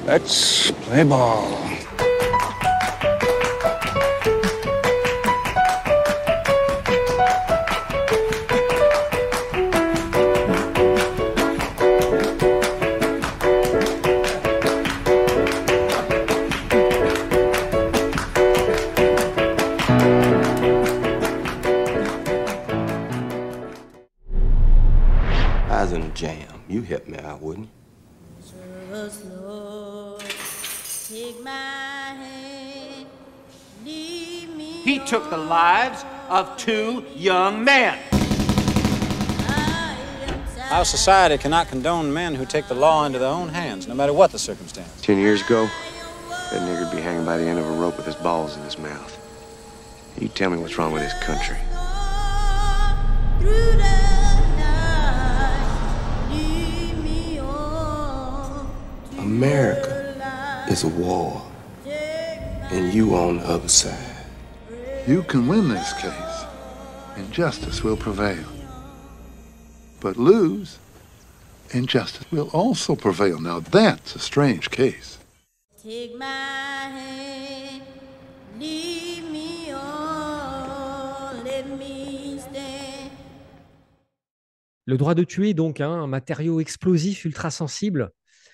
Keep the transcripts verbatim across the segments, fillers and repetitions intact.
Let's play ball. I was in a jam. You helped me out, wouldn't you? Serve us, Lord. Take my hand. Lead me He took the on. lives of two young men. I am Our society cannot condone men who take the law into their own hands, no matter what the circumstance. Ten years ago, that nigger'd be hanging by the end of a rope with his balls in his mouth. You tell me what's wrong with this country. through the night. Lead me on to America the light. is a war, Take my and you on the other side. You can win this case, and justice will prevail. But lose, and justice will also prevail. Now that's a strange case. Take my hand, lead me on, let me stand. Le droit de tuer, donc, hein, un matériau explosif ultra sensible.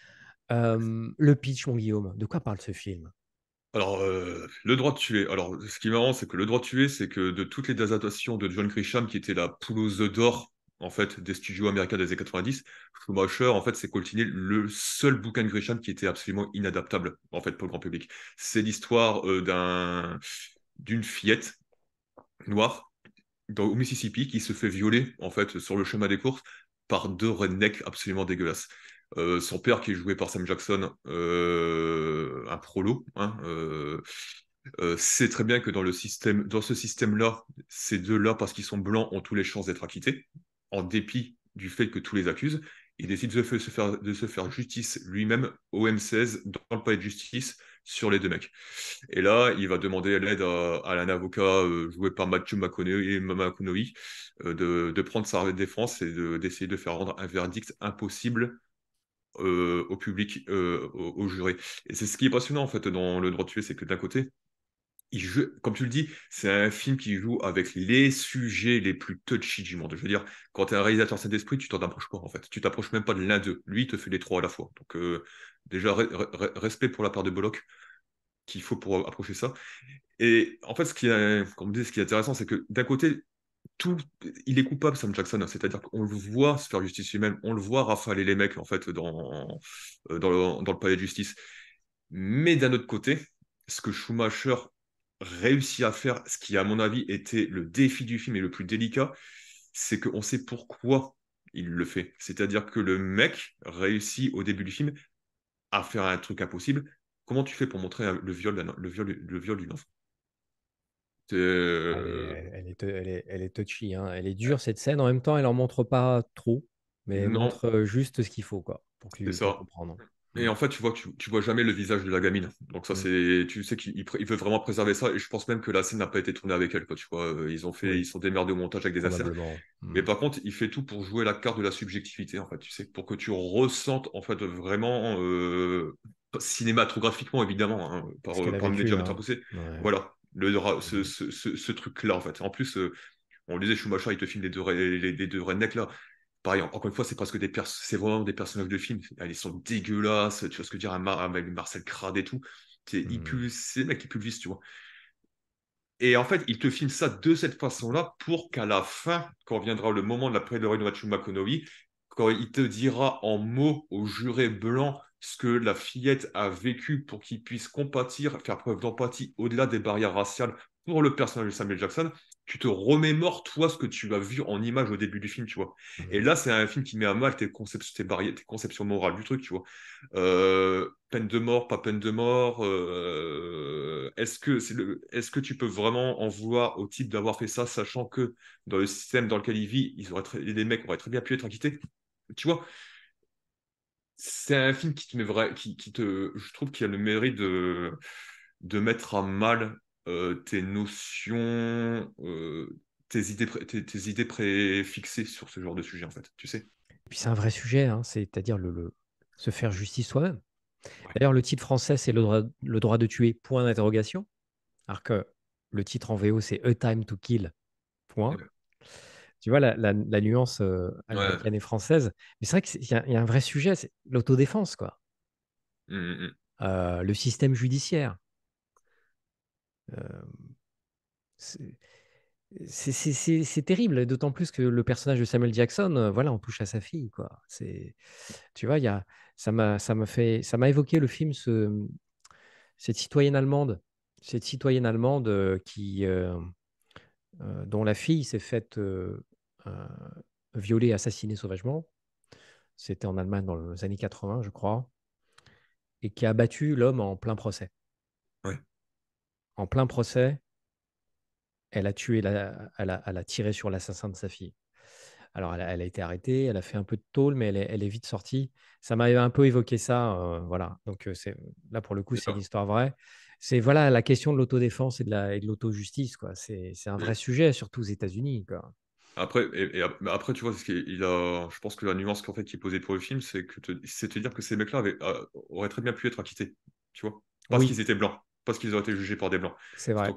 Euh, le pitch, mon Guillaume, de quoi parle ce film? Alors, euh, le droit de tuer. Alors, ce qui est marrant, c'est que le droit de tuer, c'est que de toutes les adaptations de John Grisham, qui était la poule aux œufs d'or, en fait, des studios américains des années quatre-vingt-dix, Schumacher, en fait, c'est coltiné le seul bouquin de Grisham qui était absolument inadaptable, en fait, pour le grand public. C'est l'histoire euh, d'un, d'une fillette noire dans, au Mississippi qui se fait violer, en fait, sur le chemin des courses par deux rednecks absolument dégueulasses. Euh, son père, qui est joué par Sam Jackson, euh, un prolo, hein, euh, euh, sait très bien que dans le système, dans ce système-là, ces deux-là, parce qu'ils sont blancs, ont tous les chances d'être acquittés, en dépit du fait que tous les accusent. Il décide de se faire, de se faire justice lui-même au M seize, dans le palais de justice, sur les deux mecs. Et là, il va demander l'aide à, à un avocat euh, joué par Matthew McConaughey, McConaughey euh, de, de prendre sa défense et de, d'essayer de faire rendre un verdict impossible euh, au public, euh, au, au juré. Et c'est ce qui est passionnant en fait dans Le droit de tuer, c'est que d'un côté, il joue, comme tu le dis, c'est un film qui joue avec les sujets les plus touchy du monde. Je veux dire, quand tu es un réalisateur Saint-Esprit, tu t'en approches pas en fait. Tu t'approches même pas de l'un d'eux. Lui, il te fait les trois à la fois. Donc euh, déjà, re- re- respect pour la part de Bullock qu'il faut pour approcher ça. Et en fait, ce qui est, comme on dit, ce qui est intéressant, c'est que d'un côté, tout, il est coupable, Sam Jackson, hein. C'est-à-dire qu'on le voit se faire justice lui-même, on le voit rafaler les mecs en fait dans, euh, dans, le, dans le palais de justice. Mais d'un autre côté, ce que Schumacher réussit à faire, ce qui à mon avis était le défi du film et le plus délicat, c'est qu'on sait pourquoi il le fait. C'est-à-dire que le mec réussit au début du film à faire un truc impossible. Comment tu fais pour montrer un- le viol, d'un- le viol, le viol d'une enfant? C'est, Elle est, euh, elle est, elle est, elle est touchy, hein. Elle est dure, cette scène. En même temps, elle en montre pas trop, mais elle non, montre euh, juste ce qu'il faut, quoi, pour, c'est que- pour ça. comprendre. Et Mm. en fait, tu vois, tu, tu vois jamais le visage de la gamine. Donc ça, Mm. c'est, tu sais qu'il il pr- il veut vraiment préserver ça. Et je pense même que la scène n'a pas été tournée avec elle, quoi. Tu vois, Euh, ils ont fait, ils Oui, sont démerdés au montage avec des inserts. probablement. Mais Mm. par contre, il fait tout pour jouer la carte de la subjectivité, en fait. Tu sais, pour que tu ressentes, en fait, vraiment, euh, cinématographiquement, évidemment, hein, par, Ce qu'elle euh, a par le vécu, médium hein. interposé. Ouais. Voilà, le, dra- ce, Mm. ce, ce, ce truc-là, en fait. En plus, euh, on le disait, Schumacher, il te filme les deux, les, les- les deux rednecks, là. Pareil, encore une fois, c'est presque des pers c'est vraiment des personnages de film. Ah, ils sont dégueulasses, tu vois ce que je veux dire, un Mar- avec Marcel Crade et tout. C'est ils Mm. puent- c'est des mecs qui pulvisent, tu vois. Et en fait, il te filme ça de cette façon-là pour qu'à la fin, quand viendra le moment de la plaidoirie de Matthew McConaughey, quand il te dira en mots au juré blanc ce que la fillette a vécu pour qu'il puisse compatir, faire preuve d'empathie au-delà des barrières raciales pour le personnage de Samuel Jackson, tu te remémores, toi, ce que tu as vu en image au début du film, tu vois. Et Mm. là, c'est un film qui met à mal tes conceptions, tes barrières, tes conceptions morales du truc, tu vois. Euh, peine de mort, pas peine de mort. euh, est-ce que c'est le, est-ce que tu peux vraiment en vouloir au type d'avoir fait ça, sachant que dans le système dans lequel il vit, ils auraient très- les mecs auraient très bien pu être acquittés. Tu vois, c'est un film qui te met vrai, qui, qui te, je trouve qu'il a le mérite de, de mettre à mal euh, tes notions, euh, tes idées, pré- tes, tes idées préfixées sur ce genre de sujet, en fait. Tu sais. Puis c'est un vrai sujet, hein, c'est-à-dire le, le- se faire justice soi-même. Ouais. D'ailleurs, le titre français, c'est le droit, le droit de tuer, point d'interrogation. Alors que le titre en V O, c'est A Time to Kill, point. Ouais. Tu vois la, la- la nuance euh, Ouais. américaine et française. Mais c'est vrai qu'il y, a- il y a un vrai sujet, c'est l'autodéfense, quoi. Mm, mm, mm. Euh, le système judiciaire. Euh, c'est c'est- c'est- c'est- c'est terrible, d'autant plus que le personnage de Samuel Jackson, euh, voilà, on touche à sa fille, quoi. C'est, tu vois, il y a, ça m'a, ça m'a fait, ça m'a évoqué le film, ce, cette citoyenne allemande, cette citoyenne allemande euh, qui, euh, euh, dont la fille s'est faite euh, euh, violer, assassiner sauvagement. C'était en Allemagne dans les années quatre-vingts, je crois, et qui a abattu l'homme en plein procès. Ouais. En plein procès, elle a tué, la, elle a, elle a tiré sur l'assassin de sa fille. Alors, elle a, elle a été arrêtée, elle a fait un peu de tôle, mais elle est, elle est vite sortie. Ça m'a un peu évoqué ça, euh, voilà. Donc, euh, c'est, là, pour le coup, Et, c'est une euh, histoire vraie. C'est voilà la question de l'autodéfense et de la, et de l'autojustice, quoi. C'est, c'est un vrai et sujet, surtout aux États-Unis, quoi. après, et, et ap- mais après, tu vois, ce qui est- il a, je pense que la nuance qu'en fait, qui est posée pour le film, c'est que te, c'est te dire que ces mecs-là avaient, euh, auraient très bien pu être acquittés, tu vois, parce Oui, qu'ils étaient blancs, parce qu'ils auraient été jugés par des blancs. c'est vrai. Donc,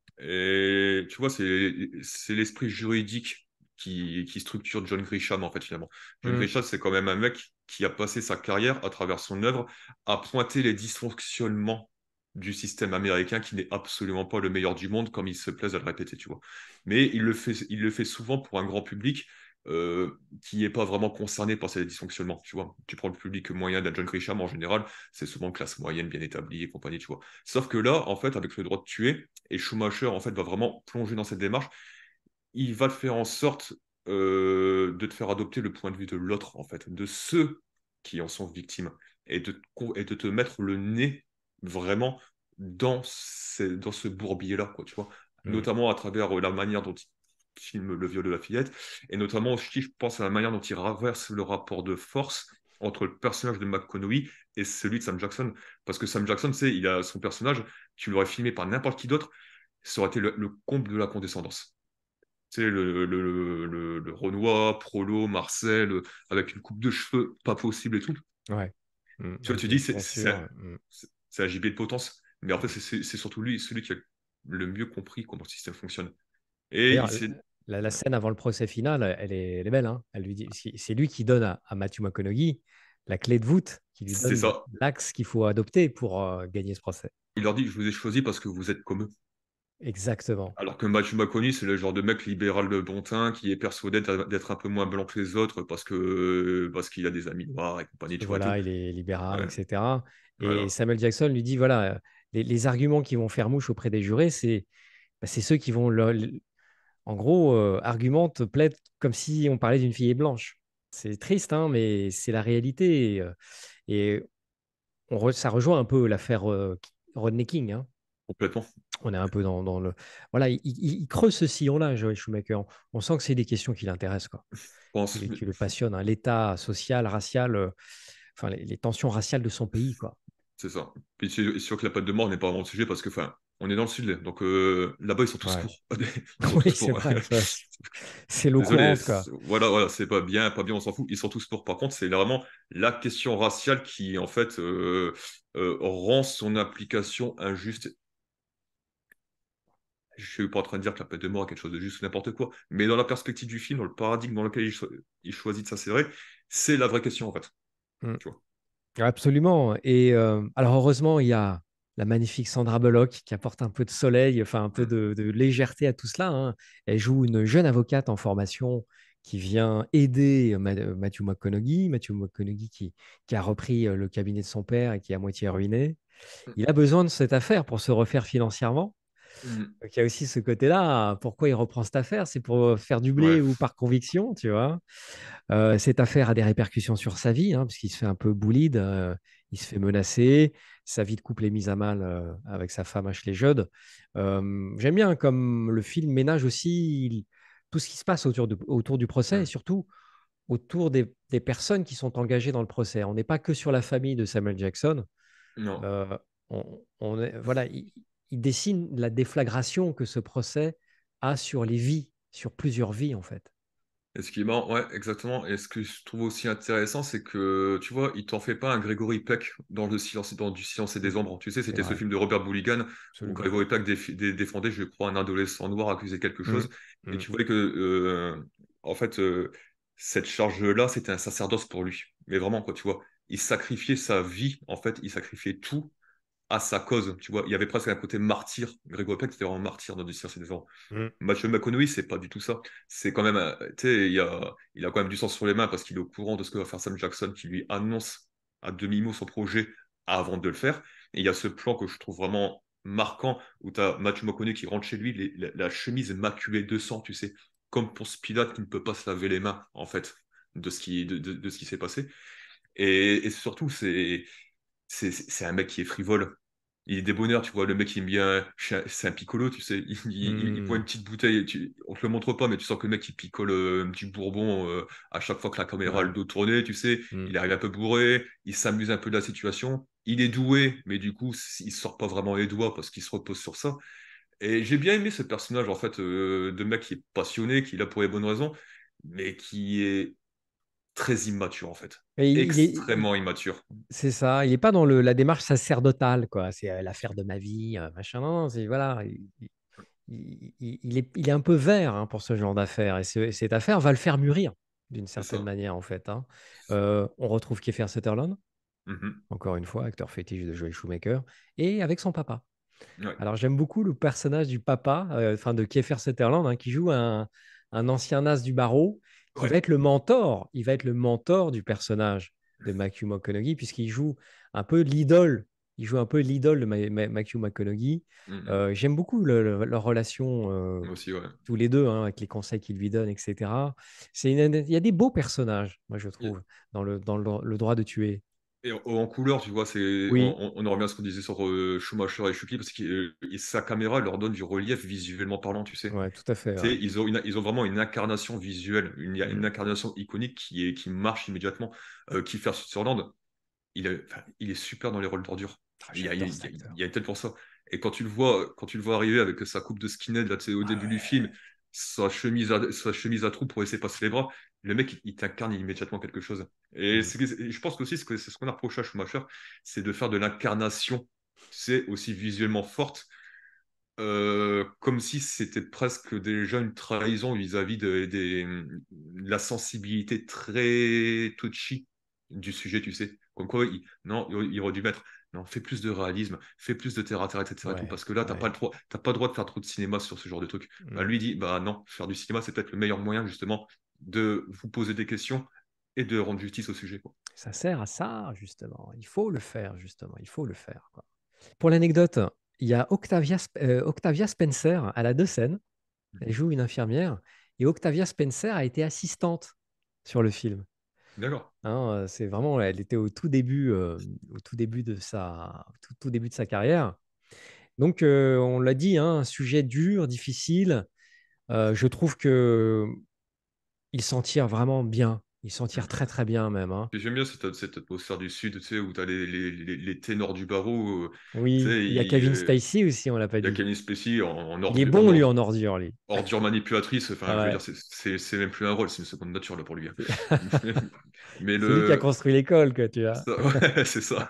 et tu vois, c'est c'est l'esprit juridique qui, qui structure John Grisham, en fait, finalement. John Mm, Grisham, c'est quand même un mec qui a passé sa carrière, à travers son œuvre, à pointer les dysfonctionnements du système américain, qui n'est absolument pas le meilleur du monde, comme il se plaise à le répéter, tu vois. Mais il le fait, il le fait souvent pour un grand public euh, qui n'est pas vraiment concerné par ces dysfonctionnements, tu vois. Tu prends le public moyen d'un John Grisham, en général, c'est souvent classe moyenne, bien établie et compagnie, tu vois. Sauf que là, en fait, avec le droit de tuer, et Schumacher, en fait, va vraiment plonger dans cette démarche. Il va faire en sorte euh, de te faire adopter le point de vue de l'autre, en fait, de ceux qui en sont victimes, et de, te- et de te mettre le nez vraiment dans, ces- dans ce bourbier-là, quoi, tu vois. mm. Notamment à travers euh, la manière dont il filme le viol de la fillette, et notamment aussi, je pense, à la manière dont il renverse le rapport de force entre le personnage de McConaughey et celui de Sam Jackson. Parce que Sam Jackson, tu sais, il a son personnage, tu l'aurais filmé par n'importe qui d'autre, ça aurait été le, le comble de la condescendance. Tu sais, le, le, le, le Renoir, Prolo, Marcel, euh, avec une coupe de cheveux pas possible et tout. Ouais. Mm, Tu vois, avec tu les dis, c'est c'est un, tonsures. Mm. c'est- c'est un gibier de potence. Mais en fait, c'est c'est- c'est surtout lui, celui qui a le mieux compris comment le système fonctionne. Et il D'ailleurs, s'est. la, la Ouais, scène avant le procès final, elle est, elle est belle, hein. Elle lui dit, c'est c'est lui qui donne à, à Matthew McConaughey la clé de voûte, qui lui c'est donne ça. l'axe qu'il faut adopter pour euh, gagner ce procès. Il leur dit, je vous ai choisi parce que vous êtes comme eux. Exactement. Alors que Matthew McConaughey, c'est le genre de mec libéral de bon teint qui est persuadé d'être d'être un peu moins blanc que les autres parce que parce qu'il a des amis noirs et Parce compagnie, que tu vois et tout. voilà, il est libéral, Ouais, et cetera. Et voilà, Samuel Jackson lui dit, voilà, euh, les, les arguments qui vont faire mouche auprès des jurés, c'est bah, c'est ceux qui vont, le- le- en gros, euh, argumentent, plaident comme si on parlait d'une fille blanche. C'est triste, hein, mais c'est la réalité. Et, euh, et on re- ça rejoint un peu l'affaire euh, Rodney King, hein. complètement. On est un peu dans, dans le... Voilà, il, il- il creuse ce sillon-là, Joel Schumacher. On, on sent que c'est des questions qui l'intéressent, quoi, Je qui, pense. le qui le passionnent, hein. L'état social, racial, euh, enfin, les, les tensions raciales de son pays, quoi. C'est ça. Puis c'est sûr que la peine de mort n'est pas vraiment le sujet parce que, enfin, on est dans le sud, là. Donc euh, là-bas, ils sont tous Ouais. pour. Ils sont Oui, tous c'est pour. vrai, c'est vrai. C'est Désolé. l'occurrence, quoi. c'est- Voilà, voilà, c'est pas bien, pas bien, on s'en fout. Ils sont tous pour. Par contre, c'est vraiment la question raciale qui, en fait, euh, euh, rend son application injuste. Je suis pas en train de dire que la peine de mort est quelque chose de juste ou n'importe quoi, mais dans la perspective du film, dans le paradigme dans lequel il, cho- il choisit de s'insérer, c'est la vraie question, en fait. Mm. Tu vois. Absolument. Et euh, alors, heureusement, il y a la magnifique Sandra Bullock qui apporte un peu de soleil, enfin un peu Mm. de, de légèreté à tout cela, hein. Elle joue une jeune avocate en formation qui vient aider Ma- Matthew McConaughey, Matthew McConaughey qui, qui a repris euh, le cabinet de son père et qui est à moitié ruiné. Il a besoin de cette affaire pour se refaire financièrement. Mm. Donc, il y a aussi ce côté-là. Pourquoi il reprend cette affaire? C'est pour faire du Ouais, blé ou par conviction, tu vois. Euh, cette affaire a des répercussions sur sa vie, hein, parce qu'il se fait un peu bullied, euh, il se fait menacer, sa vie de couple est mise à mal euh, avec sa femme Ashley Judd. Euh, j'aime bien comme le film ménage aussi il- tout ce qui se passe autour, de- autour du procès et ouais. surtout autour des, des personnes qui sont engagées dans le procès. On n'est pas que sur la famille de Samuel Jackson. Non. Euh, on, on est- voilà, il, il dessine la déflagration que ce procès a sur les vies, sur plusieurs vies en fait. Et ce qui est marrant, ouais, exactement. Et ce que je trouve aussi intéressant, c'est que, tu vois, il t'en fait pas un Gregory Peck dans le silence, dans du Silence et des Mm. Ombres. Tu sais, C'est c'était ce vrai, film de Robert Mulligan où absolument. Gregory Peck déf- dé- défendait, je crois, un adolescent noir accusé de quelque Mm. chose. Et Mm. tu voyais que, euh, en fait, euh, cette charge-là, c'était un sacerdoce pour lui. Mais vraiment, quoi, tu vois, il sacrifiait sa vie, en fait, il sacrifiait tout à sa cause. Tu vois, il y avait presque un côté martyr. Gregory Peck était vraiment martyr dans du Silence et des Ombres. Mm. Matthew McConaughey, c'est pas du tout ça. C'est quand même, euh, tu sais, il y a, il a quand même du sang sur les mains parce qu'il est au courant de ce que va faire Sam Jackson, qui lui annonce à demi-mot son projet avant de le faire. Et il y a ce plan que je trouve vraiment marquant où tu as Matthew McConaughey qui rentre chez lui, les- la, la chemise maculée de sang, tu sais, comme pour Pilate qui ne peut pas se laver les mains, en fait, de ce qui, de, de- de ce qui s'est passé. Et, et surtout, c'est, c'est, c'est un mec qui est frivole. Il est débonnaire, tu vois, le mec il aime bien, c'est un piccolo, tu sais, il, il, il boit une Mm. petite bouteille, tu, on te le montre pas, mais tu sens que le mec il picole euh, du bourbon euh, à chaque fois que la caméra a le Ouais. dos tourné, tu sais, Mm. il arrive un peu bourré, il s'amuse un peu de la situation, il est doué, mais du coup il sort pas vraiment les doigts parce qu'il se repose sur ça. Et j'ai bien aimé ce personnage en fait euh, de mec qui est passionné, qui est là pour les bonnes raisons, mais qui est très immature en fait, Et il, il est, il- extrêmement immature. c'est ça. Il n'est pas dans le, la démarche sacerdotale, quoi. C'est euh, l'affaire de ma vie, euh, machin. Non, non, c'est voilà. Il, il- il- il est, il est un peu vert hein, pour ce genre d'affaires. Et ce- cette affaire va le faire mûrir d'une C'est certaine ça. manière, en fait. Hein. Euh, on retrouve Kiefer Sutherland, Mhm. encore une fois, acteur fétiche de Joel Schumacher, et avec son papa. Ouais. Alors j'aime beaucoup le personnage du papa, euh, enfin de Kiefer Sutherland, hein, qui joue un, un ancien as du barreau, qui Ouais. va être le mentor. Il va être le mentor du personnage de Matthew McConaughey, puisqu'il joue un peu l'idole. Il joue un peu l'idole de Ma- Ma- Matthew McConaughey. Mhm. Euh, j'aime beaucoup le- le- leur relation, euh, Moi aussi, ouais. tous les deux, hein, avec les conseils qu'ils lui donnent, et cetera. C'est une- il y a des beaux personnages, moi je trouve, dans le, dans le, le droit de tuer. Et en, en couleur, tu vois, c'est, on, Oui, on, on en revient à ce qu'on disait sur euh, Schumacher et Chucky, parce que euh, sa caméra leur donne du relief visuellement parlant, tu sais. ouais, tout à fait. Tu Ouais. sais, ils ont, une- ils ont vraiment une incarnation visuelle, une, une Mm. incarnation iconique qui, est, qui marche immédiatement. Euh, Kiefer Sutherland, il est, enfin, il est super dans les rôles d'ordure. Ah, Il y a, il y a, j'adore il cet y a- il acteur. y a une tête pour ça. Et quand tu le vois, quand tu le vois arriver avec sa coupe de skinhead là, tu sais, au Ah début du film, ouais. sa chemise à, sa chemise à trous pour laisser passer les bras, le mec, il, il t'incarne immédiatement quelque chose. Et Mm. c'est, et je pense qu'aussi, c'est ce que- c'est ce qu'on a reproché à Schumacher, c'est de faire de l'incarnation, tu sais, aussi visuellement forte, euh, comme si c'était presque déjà une trahison vis-à-vis de, des- de la sensibilité très touchy du sujet, tu sais. Comme quoi, il, non, il, il aurait dû mettre, non, fais plus de réalisme, fais plus de terre à terre, et cetera et tout, Ouais, parce que là, t'as pas ouais. le droit, t'as pas le droit de faire trop de cinéma sur ce genre de truc. Bah, Mm. lui il dit, bah non, faire du cinéma, c'est peut-être le meilleur moyen, justement, de vous poser des questions et de rendre justice au sujet, quoi. Ça sert à ça, justement. Il faut le faire, justement. Il faut le faire, quoi. Pour l'anecdote, il y a Octavia, Sp- euh, Octavia Spencer, elle a deux scènes. Elle Mhm. joue une infirmière. Et Octavia Spencer a été assistante sur le film. D'accord. Hein, euh, c'est vraiment, elle était au tout début, euh, au tout début de sa, tout, tout début de sa carrière. Donc, euh, on l'a dit, hein, un sujet dur, difficile. Euh, je trouve que il s'en tire vraiment bien. Il s'en tire très, très bien même. Hein. Et j'aime bien cette, cette atmosphère du sud, tu sais, où tu as les, les, les, les ténors du barreau. euh, tu Oui, sais, il y a il Kevin euh, Spacey aussi, on l'a pas il y a dit. Kenny Spacey en, en, Il est ordu- en bon, lui, ordu- en ordure, lui. ordure manipulatrice. Enfin, je veux dire, Ouais. c'est c'est- c'est même plus un rôle, c'est une seconde nature, là, pour lui. Hein. Mais C'est lui qui a le. construit l'école, quoi, tu vois. ça- ouais, c'est ça.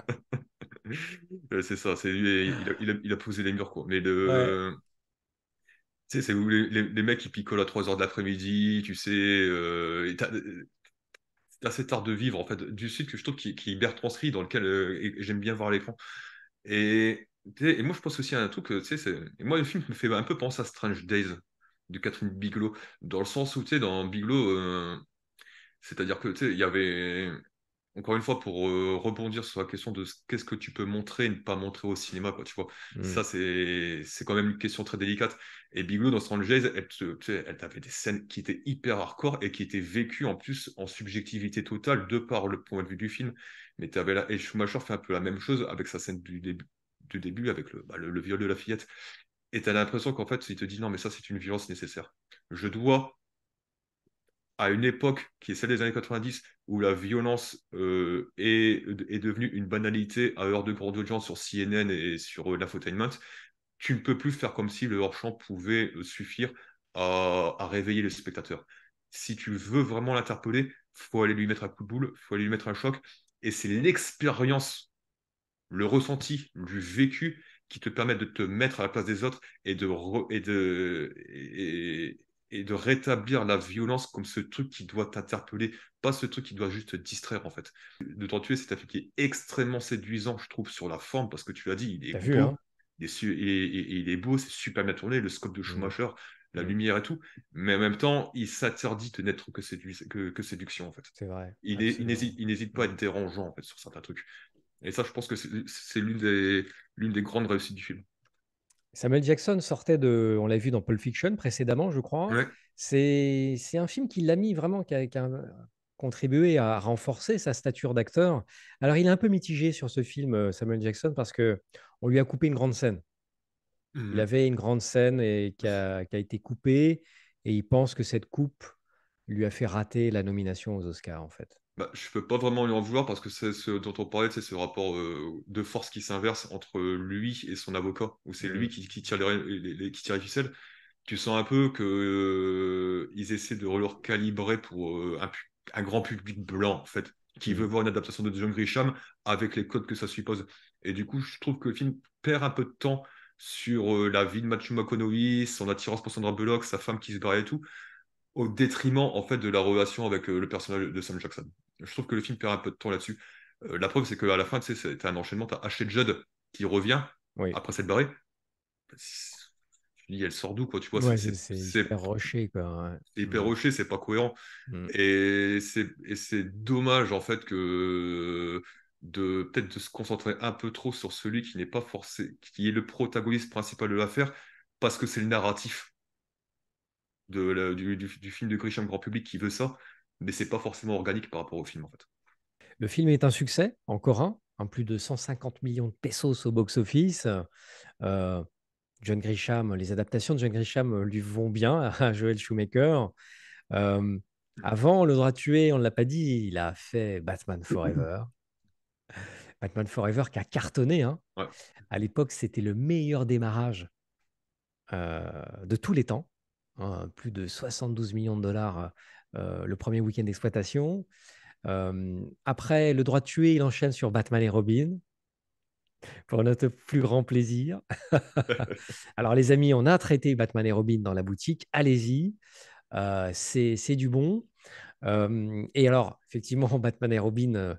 Ouais, c'est ça, c'est lui, il a, il a, il a posé les murs, quoi. Mais Ouais. le. Tu sais, c'est où les, les, les mecs qui picolent à trois heures de l'après-midi, tu sais. Euh, et t'as- t'as cet art de vivre, en fait, du sud que je trouve qui, qui est bien retranscrit, dans lequel euh, et j'aime bien voir à l'écran. Et, tu sais, et moi, je pense aussi à un truc, euh, tu sais, c'est- et moi, le film me fait un peu penser à Strange Days de Catherine Bigelow, dans le sens où, tu sais, dans Bigelow, euh, c'est-à-dire que, tu sais, il y avait, encore une fois, pour euh, rebondir sur la question de ce- qu'est-ce que tu peux montrer et ne pas montrer au cinéma, quoi, tu vois, Mm. ça, c'est c'est quand même une question très délicate. Et Bigelow, dans Strange Days, elle, te- tu sais, elle avait des scènes qui étaient hyper hardcore et qui étaient vécues, en plus, en subjectivité totale, de par le point de vue du film. Mais t'avais là, et Schumacher fait un peu la même chose avec sa scène du début du début avec le, bah, le, le viol de la fillette. Et tu as l'impression qu'en fait, il te dit non, mais ça, c'est une violence nécessaire. Je dois, à une époque qui est celle des années quatre-vingt-dix, où la violence euh, est, est devenue une banalité à heure de grande audience sur C N N et sur euh, l'infotainment, tu ne peux plus faire comme si le hors-champ pouvait euh, suffire à, à réveiller les spectateurs. si tu veux vraiment l'interpeller, faut aller lui mettre un coup de boule, faut aller lui mettre un choc. Et c'est l'expérience, le ressenti, du vécu qui te permet de te mettre à la place des autres et de, re- et de, et, et de rétablir la violence comme ce truc qui doit t'interpeller, pas ce truc qui doit juste te distraire en fait. De t'en tuer, c'est un film qui est extrêmement séduisant, je trouve, sur la forme, parce que tu l'as dit, il est T'as vu, beau, hein? il est, su- il est- il est- il est beau, c'est super bien tourné, le scope de Mm, Schumacher, la mm. lumière et tout, mais en même temps, il s'interdit de n'être que, sédu- que, que séduction en fait. C'est vrai, Il est- il n'hésite absolument. il n'hésite pas à Mm. être dérangeant en fait sur certains trucs. Et ça, je pense que c'est c'est l'une des, l'une des grandes réussites du film. Samuel Jackson sortait de, on l'a vu dans Pulp Fiction précédemment, je crois. Ouais. C'est, c'est un film qui l'a mis vraiment, qui a, qui a contribué à renforcer sa stature d'acteur. Alors, il est un peu mitigé sur ce film, euh, Samuel Jackson, parce que on lui a coupé une grande scène. Il Mhm. avait une grande scène et qui a, qui a été coupée, et il pense que cette coupe lui a fait rater la nomination aux Oscars, en fait. Bah, je peux pas vraiment lui en vouloir parce que c'est ce dont on parlait, c'est ce rapport euh, de force qui s'inverse entre lui et son avocat, où c'est lui Mm. qui, qui tire les, les- les- qui tire les ficelles. Tu sens un peu que euh, ils essaient de leur calibrer pour euh, un, pu- un grand public blanc, en fait, qui veut Mm. voir une adaptation de John Grisham avec les codes que ça suppose. Et du coup, je trouve que le film perd un peu de temps sur euh, la vie de Matthew McConaughey, son attirance pour Sandra Bullock, sa femme qui se barre et tout, au détriment en fait de la relation avec euh, le personnage de Sam Jackson. Je trouve que le film perd un peu de temps là-dessus. Euh, la preuve, c'est qu'à la fin, tu sais, c'est- t'as un enchaînement, t'as Ashley Judd qui revient Oui. après s'être barré. Tu dis, elle sort d'où, quoi, tu vois, c'est Ouais, c'est c'est- c'est c'est- hyper rushé, quoi. Ouais. c'est hyper Mm. rushé, c'est pas cohérent. Mm. Et c'est et c'est dommage, en fait, que de peut-être de se concentrer un peu trop sur celui qui n'est pas forcé, qui est le protagoniste principal de l'affaire, parce que c'est le narratif de la- du, du- du film de Grisham grand public qui veut ça, mais c'est pas forcément organique par rapport au film en fait. Le film est un succès, encore un, en plus de cent cinquante millions de pesos au box-office. Euh, John Grisham, les adaptations de John Grisham lui vont bien à Joel Schumacher. Euh, Avant, Le Droit de tuer, on ne l'a pas dit, il a fait Batman Forever. Batman Forever qui a cartonné, hein. Ouais. À l'époque, c'était le meilleur démarrage euh, de tous les temps, hein, plus de soixante-douze millions de dollars euh, le premier week-end d'exploitation. Euh, après Le Droit de tuer, il enchaîne sur Batman et Robin, pour notre plus grand plaisir. Alors les amis, on a traité Batman et Robin dans la boutique, allez-y, euh, c'est c'est du bon. Euh, et alors, effectivement, Batman et Robin euh,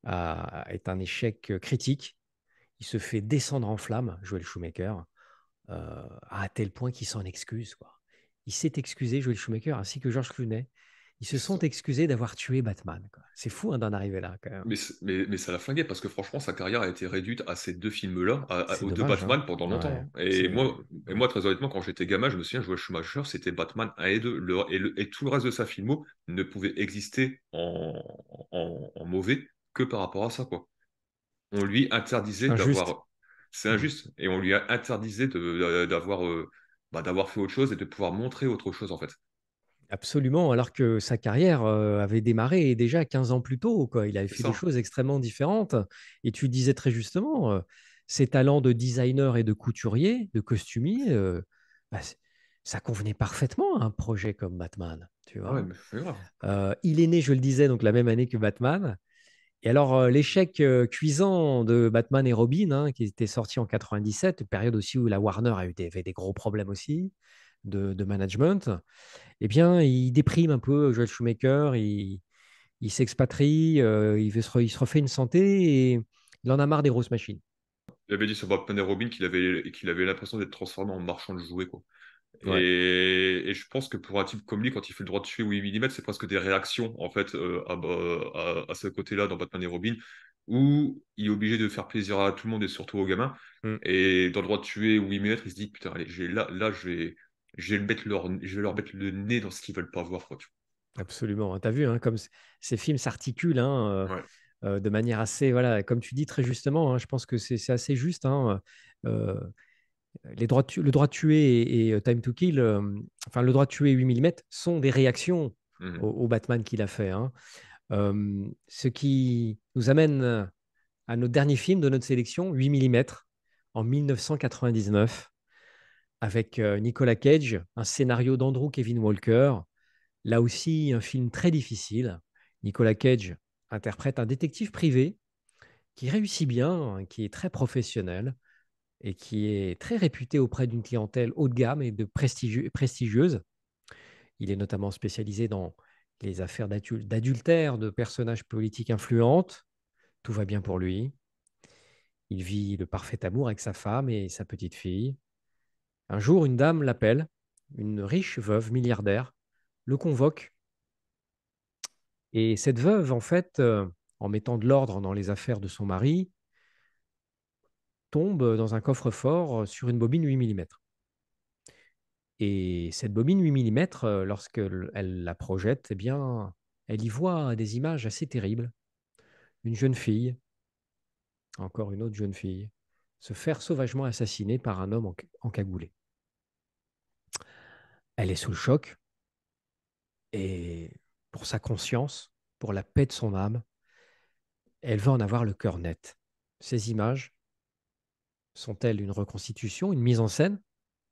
a- est un échec critique. Il se fait descendre en flammes, Joel Schumacher, euh, à tel point qu'il s'en excuse, quoi. Il s'est excusé, Joel Schumacher, ainsi que George Clooney. Ils se sont excusés d'avoir tué Batman, quoi. C'est fou, hein, d'en arriver là, quand même. Mais, c'est- mais, mais ça l'a flingué parce que franchement, sa carrière a été réduite à ces deux films-là, à- à- C'est aux deux dommage, hein. Batman pendant Ouais, longtemps. Et c'est... moi, et ouais. moi, très honnêtement, quand j'étais gamin, je me souviens, Joel Schumacher, c'était Batman un et deux. Le- et, le- et tout le reste de sa filmo ne pouvait exister en, en, en mauvais que par rapport à ça, quoi. On lui interdisait Injuste. d'avoir. C'est Mm. injuste. Et on lui a interdisé de- d'avoir euh, bah, d'avoir fait autre chose et de pouvoir montrer autre chose, en fait. Absolument, alors que sa carrière euh, avait démarré déjà quinze ans plus tôt, quoi. Il avait C'est fait des ça. choses extrêmement différentes. Et tu disais très justement, euh, ses talents de designer et de couturier, de costumier, euh, bah, c- ça convenait parfaitement à un projet comme Batman, tu Ah ouais, vois. mais c'est grave. Euh, il est né, je le disais, donc la même année que Batman. Et alors, euh, l'échec euh, cuisant de Batman et Robin, hein, qui était sorti en quatre-vingt-dix-sept, période aussi où la Warner a eu des, avait des gros problèmes aussi de, de management, eh bien, il déprime un peu, Joel Schumacher, il, il s'expatrie, euh, il, veut se re- il se refait une santé et il en a marre des grosses machines. Il avait dit sur Batman et Robin qu'il avait, qu'il avait l'impression d'être transformé en marchand de jouets, quoi. Ouais. Et, et je pense que pour un type comme lui, quand il fait le droit de tuer huit millimètres, c'est presque des réactions, en fait, euh, à, à, à ce côté-là dans Batman et Robin, où il est obligé de faire plaisir à tout le monde et surtout aux gamins. Mm. Et dans le droit de tuer huit millimètres, il se dit, putain, allez, j'ai- là, là je, vais, je, vais le mettre leur, je vais leur mettre le nez dans ce qu'ils veulent pas voir, quoi. Tu Absolument. Tu as vu, hein, comme c- ces films s'articulent, hein, euh, vois. Ouais. euh, de manière assez, voilà, comme tu dis très justement, hein, je pense que c'est c'est assez juste, hein, euh, les droits de tu- le droit de tuer et, et, euh, Time to Kill, euh, enfin le droit de tuer huit millimètres sont des réactions Mhm. au, au Batman qu'il a fait, hein. Euh, ce qui nous amène à notre dernier film de notre sélection, huit millimètres, en mille neuf cent quatre-vingt-dix-neuf, avec euh, Nicolas Cage, un scénario d'Andrew Kevin Walker, Là aussi, un film très difficile. Nicolas Cage interprète un détective privé qui réussit bien, qui est très professionnel et qui est très réputé auprès d'une clientèle haut de gamme et de prestigieux- prestigieuse. Il est notamment spécialisé dans les affaires d'adul- d'adultère de personnages politiques influentes. Tout va bien pour lui. Il vit le parfait amour avec sa femme et sa petite fille. Un jour, une dame l'appelle, une riche veuve milliardaire, le convoque. Et cette veuve, en fait, euh, en mettant de l'ordre dans les affaires de son mari, tombe dans un coffre-fort euh, sur une bobine huit millimètres. Et cette bobine huit millimètres, euh, lorsqu'elle elle la projette, eh bien, elle y voit des images assez terribles. Une jeune fille, encore une autre jeune fille, se faire sauvagement assassiner par un homme en- encagoulé. Elle est sous le choc et pour sa conscience, pour la paix de son âme, elle va en avoir le cœur net. Ces images sont-elles une reconstitution, une mise en scène?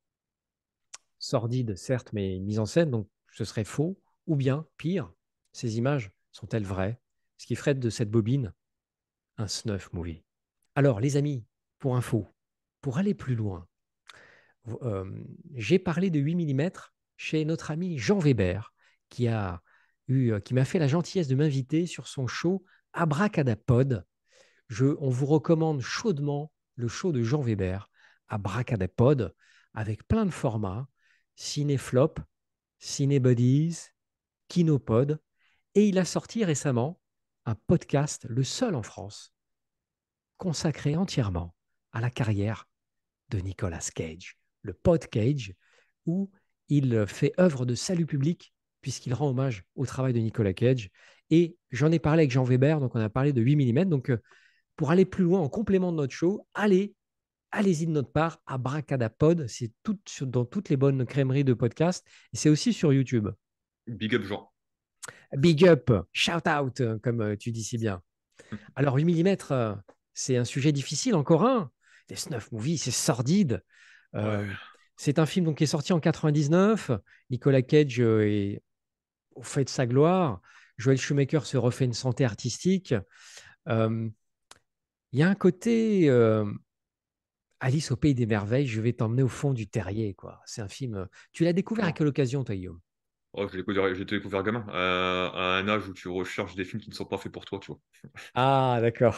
Sordide, certes, mais une mise en scène, donc ce serait faux. Ou bien, pire, ces images sont-elles vraies? Ce qui ferait de cette bobine un snuff movie. Alors, les amis, pour info, pour aller plus loin, euh, j'ai parlé de huit millimètres chez notre ami Jean Weber, qui a eu, qui m'a fait la gentillesse de m'inviter sur son show Abracadapod. Je, on vous recommande chaudement le show de Jean Weber, Abracadapod, avec plein de formats, Cinéflop, Cinébuddies, Kinopod, et il a sorti récemment un podcast, le seul en France, consacré entièrement à la carrière de Nicolas Cage, le Pod Cage, où il fait œuvre de salut public puisqu'il rend hommage au travail de Nicolas Cage. Et j'en ai parlé avec Jean Weber, donc on a parlé de huit millimètres. Donc, euh, pour aller plus loin en complément de notre show, allez, allez-y de notre part à Bracadapod. C'est tout, dans toutes les bonnes crèmeries de podcast. Et c'est aussi sur YouTube. Big up, Jean. Big up, shout out, comme euh, tu dis si bien. Alors, huit millimètres, euh, c'est un sujet difficile, encore un. Les snuff movies, c'est sordide. Euh, Ouais. c'est un film donc, qui est sorti en quatre-vingt-dix-neuf. Nicolas Cage euh, est au fait de sa gloire. Joel Schumacher se refait une santé artistique. Euh, Il y a un côté euh, Alice au pays des merveilles, je vais t'emmener au fond du terrier, quoi. C'est un film. euh, Tu l'as découvert à Non. quelle occasion, toi, Guillaume? Oh, j'ai découvert, j'ai découvert gamin, à, à un âge où tu recherches des films qui ne sont pas faits pour toi, tu vois. Ah, d'accord.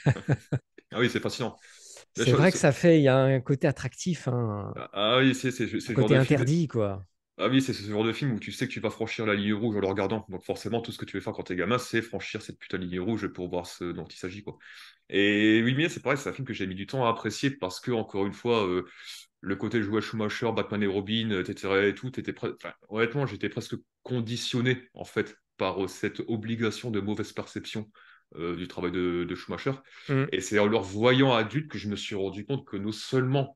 Ah oui, c'est fascinant. La C'est vrai chose- que ça fait. Il y a un côté attractif, hein, Ah ah oui, c'est c'est- c'est un ce genre côté de film. interdit, quoi. Ah oui, c'est ce genre de film où tu sais que tu vas franchir la ligne rouge en le regardant. Donc forcément, tout ce que tu veux faire quand t'es gamin, c'est franchir cette putain de ligne rouge pour voir ce dont il s'agit, quoi. Et oui, mais c'est pareil, c'est un film que j'ai mis du temps à apprécier parce que, encore une fois, euh, le côté Joel Schumacher, Batman et Robin, euh, et cetera et tout, était pre- enfin, honnêtement, j'étais presque conditionné, en fait, par euh, cette obligation de mauvaise perception euh, du travail de, de Schumacher. Mm. Et c'est en le revoyant adulte que je me suis rendu compte que non seulement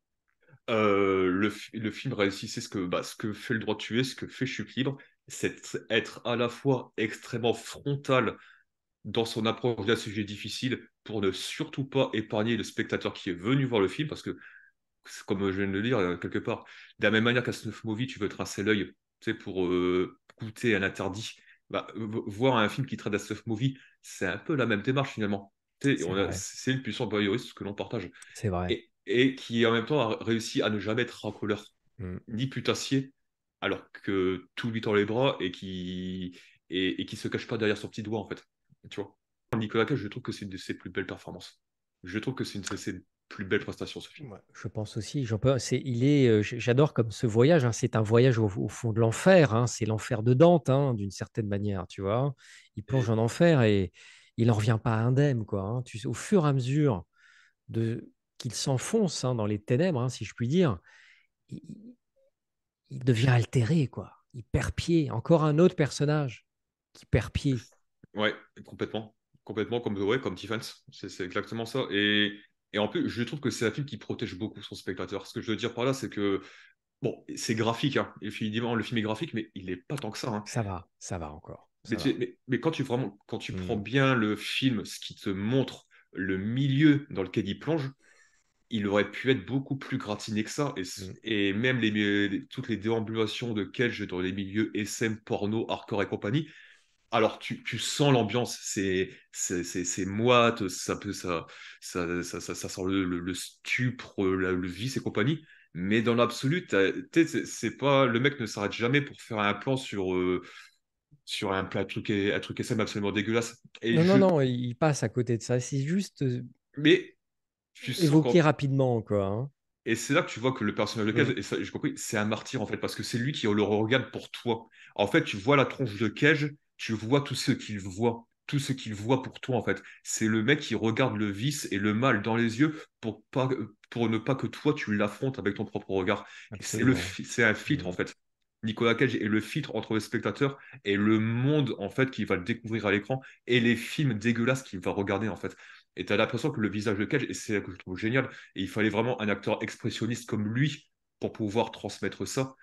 euh, le, fi- le film réussissait ce que, bah, ce que fait Le Droit de tuer, ce que fait Chute libre, c'est être à la fois extrêmement frontal dans son approche d'un sujet difficile pour ne surtout pas épargner le spectateur qui est venu voir le film, parce que, c'est comme je viens de le dire, euh, quelque part, de la même manière qu'à Snuff Movie, tu veux tracer l'œil, tu sais, pour euh, goûter un interdit, bah, v- voir un film qui traite d'un Snuff Movie, c'est un peu la même démarche finalement. Tu sais, C'est on a- vrai. c'est une puissance voyeuriste que l'on partage C'est vrai. et, et qui en même temps a réussi à ne jamais être racoleur Mm. ni putassier, alors que tout lui tend les bras et qui et, et qui se cache pas derrière son petit doigt en fait. Tu vois. Nicolas Cage, je trouve que c'est une de ses plus belles performances. Je trouve que c'est une de ses plus belles prestations ce film. Ouais, je pense aussi. J'en peux- c'est, il est, euh, j- j'adore comme ce voyage, hein. C'est un voyage au, au fond de l'enfer, hein. C'est l'enfer de Dante, hein, d'une certaine manière, tu vois. Il plonge Et en enfer et il n'en revient pas indemne, quoi, hein. Tu sais, au fur et à mesure de, qu'il s'enfonce, hein, dans les ténèbres, hein, si je puis dire, il, il devient altéré, quoi. Il perd pied. Encore un autre personnage qui perd pied. ouais, complètement. Complètement comme, ouais, comme Defense. C'est c'est exactement ça. Et, et en plus, je trouve que c'est un film qui protège beaucoup son spectateur. Ce que je veux dire par là, c'est que bon, c'est graphique, hein. Évidemment, le film est graphique, mais il n'est pas tant que ça, hein. Ça va, ça va encore. Mais, Ça tu- va. mais, mais quand tu, vraiment, quand tu prends Mm. bien le film, ce qui te montre le milieu dans lequel il plonge, il aurait pu être beaucoup plus gratiné que ça. Et, Mm. et même les, les- toutes les déambulations de Cage dans les milieux S M, porno, hardcore et compagnie, alors tu, tu sens l'ambiance, c'est c'est c'est c'est moite, ça peut ça ça ça, ça, ça sent le, le, le stupre, la- le vice et compagnie. Mais dans l'absolu, t'as- t'sais, c'est c'est pas le mec ne s'arrête jamais pour faire un plan sur euh, sur un, plat- un truc un truc S M absolument dégueulasse. Et Non, non, je non, il passe à côté de ça. C'est juste euh, mais tu sens évoqué quand rapidement, quoi. Hein. et c'est là que tu vois que le personnage de Cage, Mm. et ça, j'ai compris, c'est un martyr en fait, parce que c'est lui qui le regarde pour toi. En fait, tu vois la tronche de Cage, tu vois tout ce qu'il voit, tout ce qu'il voit pour toi en fait. C'est le mec qui regarde le vice et le mal dans les yeux pour pas, pour ne pas que toi tu l'affrontes avec ton propre regard. Et c'est le, Absolument. fi- c'est un filtre en Mm. fait. Nicolas Cage est le filtre entre le spectateur et le monde en fait qu'il va le découvrir à l'écran et les films dégueulasses qu'il va regarder en fait. Et tu as l'impression que le visage de Cage, et c'est là que je trouve génial, et il fallait vraiment un acteur expressionniste comme lui pour pouvoir transmettre ça.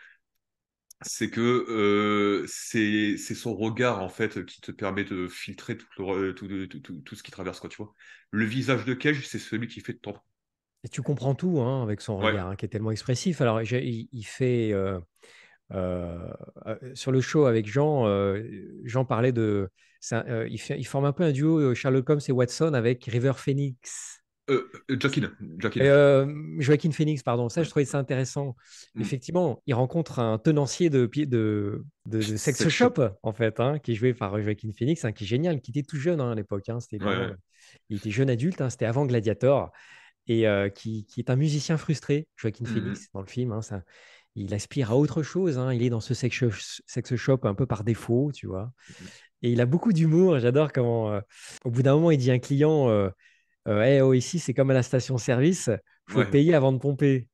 C'est que euh, c'est c'est son regard en fait qui te permet de filtrer tout, le- tout, tout, tout- tout ce qui traverse quoi, tu vois. Le visage de Cage, c'est celui qui fait de temps. Et tu comprends tout hein, avec son Ouais. regard hein, qui est tellement expressif. Alors, j'ai- il, il fait euh, euh, euh, sur le show avec Jean, euh, Jean parlait de. Ça, euh, il, fait- il forme un peu un duo euh, Sherlock Holmes et Watson avec River Phoenix. Euh, euh, Jackin, Et, Jackin. euh, Joaquin Phoenix, pardon. Ça, je Ouais. trouvais ça intéressant. Mm. Effectivement, il rencontre un tenancier de, pi- de, de, de sex Sex shop, shop. en fait, hein, qui est joué par Joaquin Phoenix, hein, qui est génial, qui était tout jeune hein, à l'époque. Hein, c'était Ouais, vraiment, ouais. il était jeune adulte, hein, c'était avant Gladiator, et euh, qui, qui est un musicien frustré, Joaquin Mm, mm. Phoenix, dans le film. Hein, ça, il aspire à autre chose. Hein, il est dans ce sex shop, sex shop un peu par défaut, tu vois. Et il a beaucoup d'humour. J'adore comment, euh, au bout d'un moment, il dit à un client. Euh, euh, Eh, oh, ici, c'est comme à la station-service, faut Ouais. payer avant de pomper.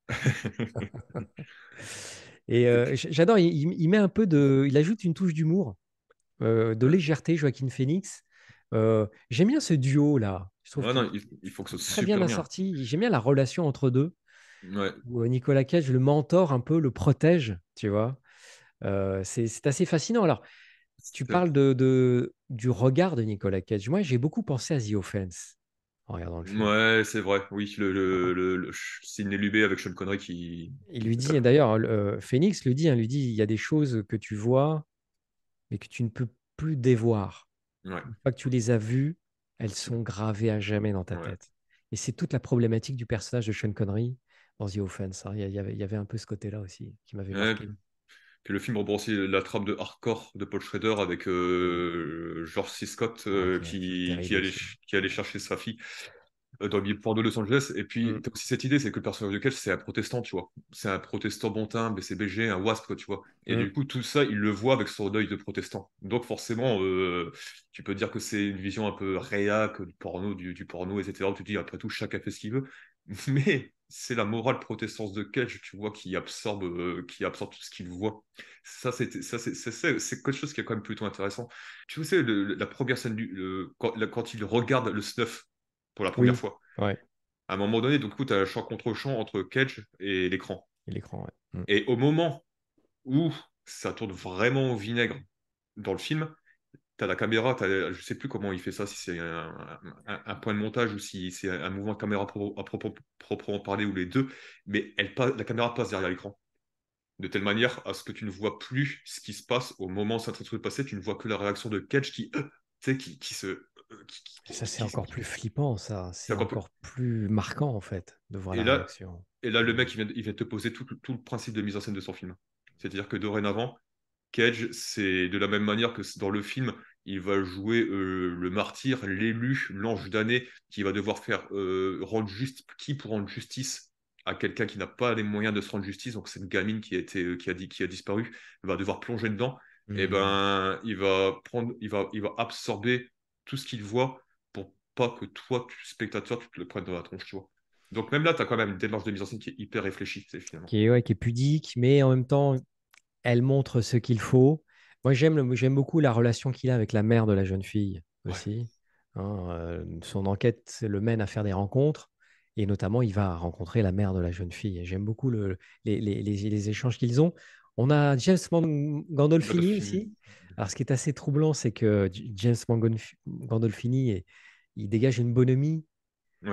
Et euh, j- j'adore, il, il- il met un peu de, il ajoute une touche d'humour, euh, de Ouais. légèreté, Joaquin Phoenix. Euh, j'aime bien ce duo-là. Je trouve Ouais, que non, il, il faut que ce soit très bien super bien. assorti. J'aime bien la relation entre deux, Ouais. où euh, Nicolas Cage le mentor un peu, le protège, tu vois. Euh, c'est c'est assez fascinant. Alors, tu C'est- parles de, de- du regard de Nicolas Cage. Moi, j'ai beaucoup pensé à The Offense en regardant le film. Ouais, c'est vrai. Oui, le, le, le, le Sidney Lumet avec Sean Connery qui, Il qui lui fait dit, et tape. d'ailleurs, euh, Phoenix lui dit, hein, lui dit, il y a des choses que tu vois, mais que tu ne peux plus dévoir. Ouais. Une fois que tu les as vues, elles sont gravées à jamais dans ta Ouais. tête. Et c'est toute la problématique du personnage de Sean Connery dans The Offense. Hein. Il y, a- il y avait, il y avait un peu ce côté-là aussi qui m'avait Ouais, marqué. puis le film reprend aussi la trame de Hardcore de Paul Schrader avec Mm. euh, George C. Scott Ouais, euh, qui, est, qui est qui, qui, terrible allait, aussi. qui allait chercher sa fille euh, dans le port de Los Angeles. Et puis, Mm. t'as aussi cette idée, c'est que le personnage de Cage, c'est un protestant, tu vois. C'est un protestant bon teint, B C B G, un WASP, quoi, tu vois. Et Mm. du coup, tout ça, il le voit avec son œil de protestant. Donc, forcément, euh, tu peux dire que c'est une vision un peu réac du porno, du, du porno, et cetera. Où tu te dis, après tout, chacun fait ce qu'il veut. Mais c'est la morale protestante de Cage, tu vois, qui absorbe, euh, qui absorbe tout ce qu'il voit. Ça, c'est ça, c'est c'est- c'est- c'est quelque chose qui est quand même plutôt intéressant. Tu sais, le- la première scène, du, le- quand, la- quand il regarde le snuff pour la première Oui, fois, ouais. à un moment donné, donc, tu as un champ contre champ entre Cage et l'écran. Et l'écran, ouais. Mm. Et au moment où ça tourne vraiment au vinaigre dans le film, t'as la caméra, t'as, je sais plus comment il fait ça, si c'est un, un- un point de montage ou si c'est un mouvement de caméra pro- à propos- proprement parler ou les deux, mais elle, pa- la caméra passe derrière l'écran. De telle manière à ce que tu ne vois plus ce qui se passe au moment où c'est en train de se passer, tu ne vois que la réaction de Cage qui, euh, tu sais, qui, qui se. euh, qui, Et ça, qui- c'est qui- encore qui- plus flippant, ça. c'est C'est encore plus- encore plus marquant, en fait, de voir Et la là, réaction. et là, le Mm. mec, il vient, il vient te poser tout, tout le principe de mise en scène de son film. C'est-à-dire que dorénavant, Cage, c'est de la même manière que dans le film, il va jouer euh, le martyr, l'élu, l'ange damné, qui va devoir faire euh, rendre juste, qui pour rendre justice à quelqu'un qui n'a pas les moyens de se rendre justice. Donc cette gamine qui a été, qui a dit, qui a disparu, va devoir plonger dedans. Et Mm. ben, il va prendre, il va, il va absorber tout ce qu'il voit pour pas que toi, tu, spectateur, tu te le prennes dans la tronche, tu vois. Donc même là, tu as quand même une démarche de mise en scène qui est hyper réfléchie, c'est finalement. Qui est, ouais, qui est pudique, mais en même temps, elle montre ce qu'il faut. Moi, j'aime le- j'aime beaucoup la relation qu'il a avec la mère de la jeune fille Ouais. aussi. Hein, euh, son enquête le mène à faire des rencontres et notamment, il va rencontrer la mère de la jeune fille. Et j'aime beaucoup le- les, les- les- les échanges qu'ils ont. On a James Man- Gandolfini Gandolfini. aussi. Alors, ce qui est assez troublant, c'est que J- James Mangonf- Gandolfini, est- il dégage une bonhomie. Ouais.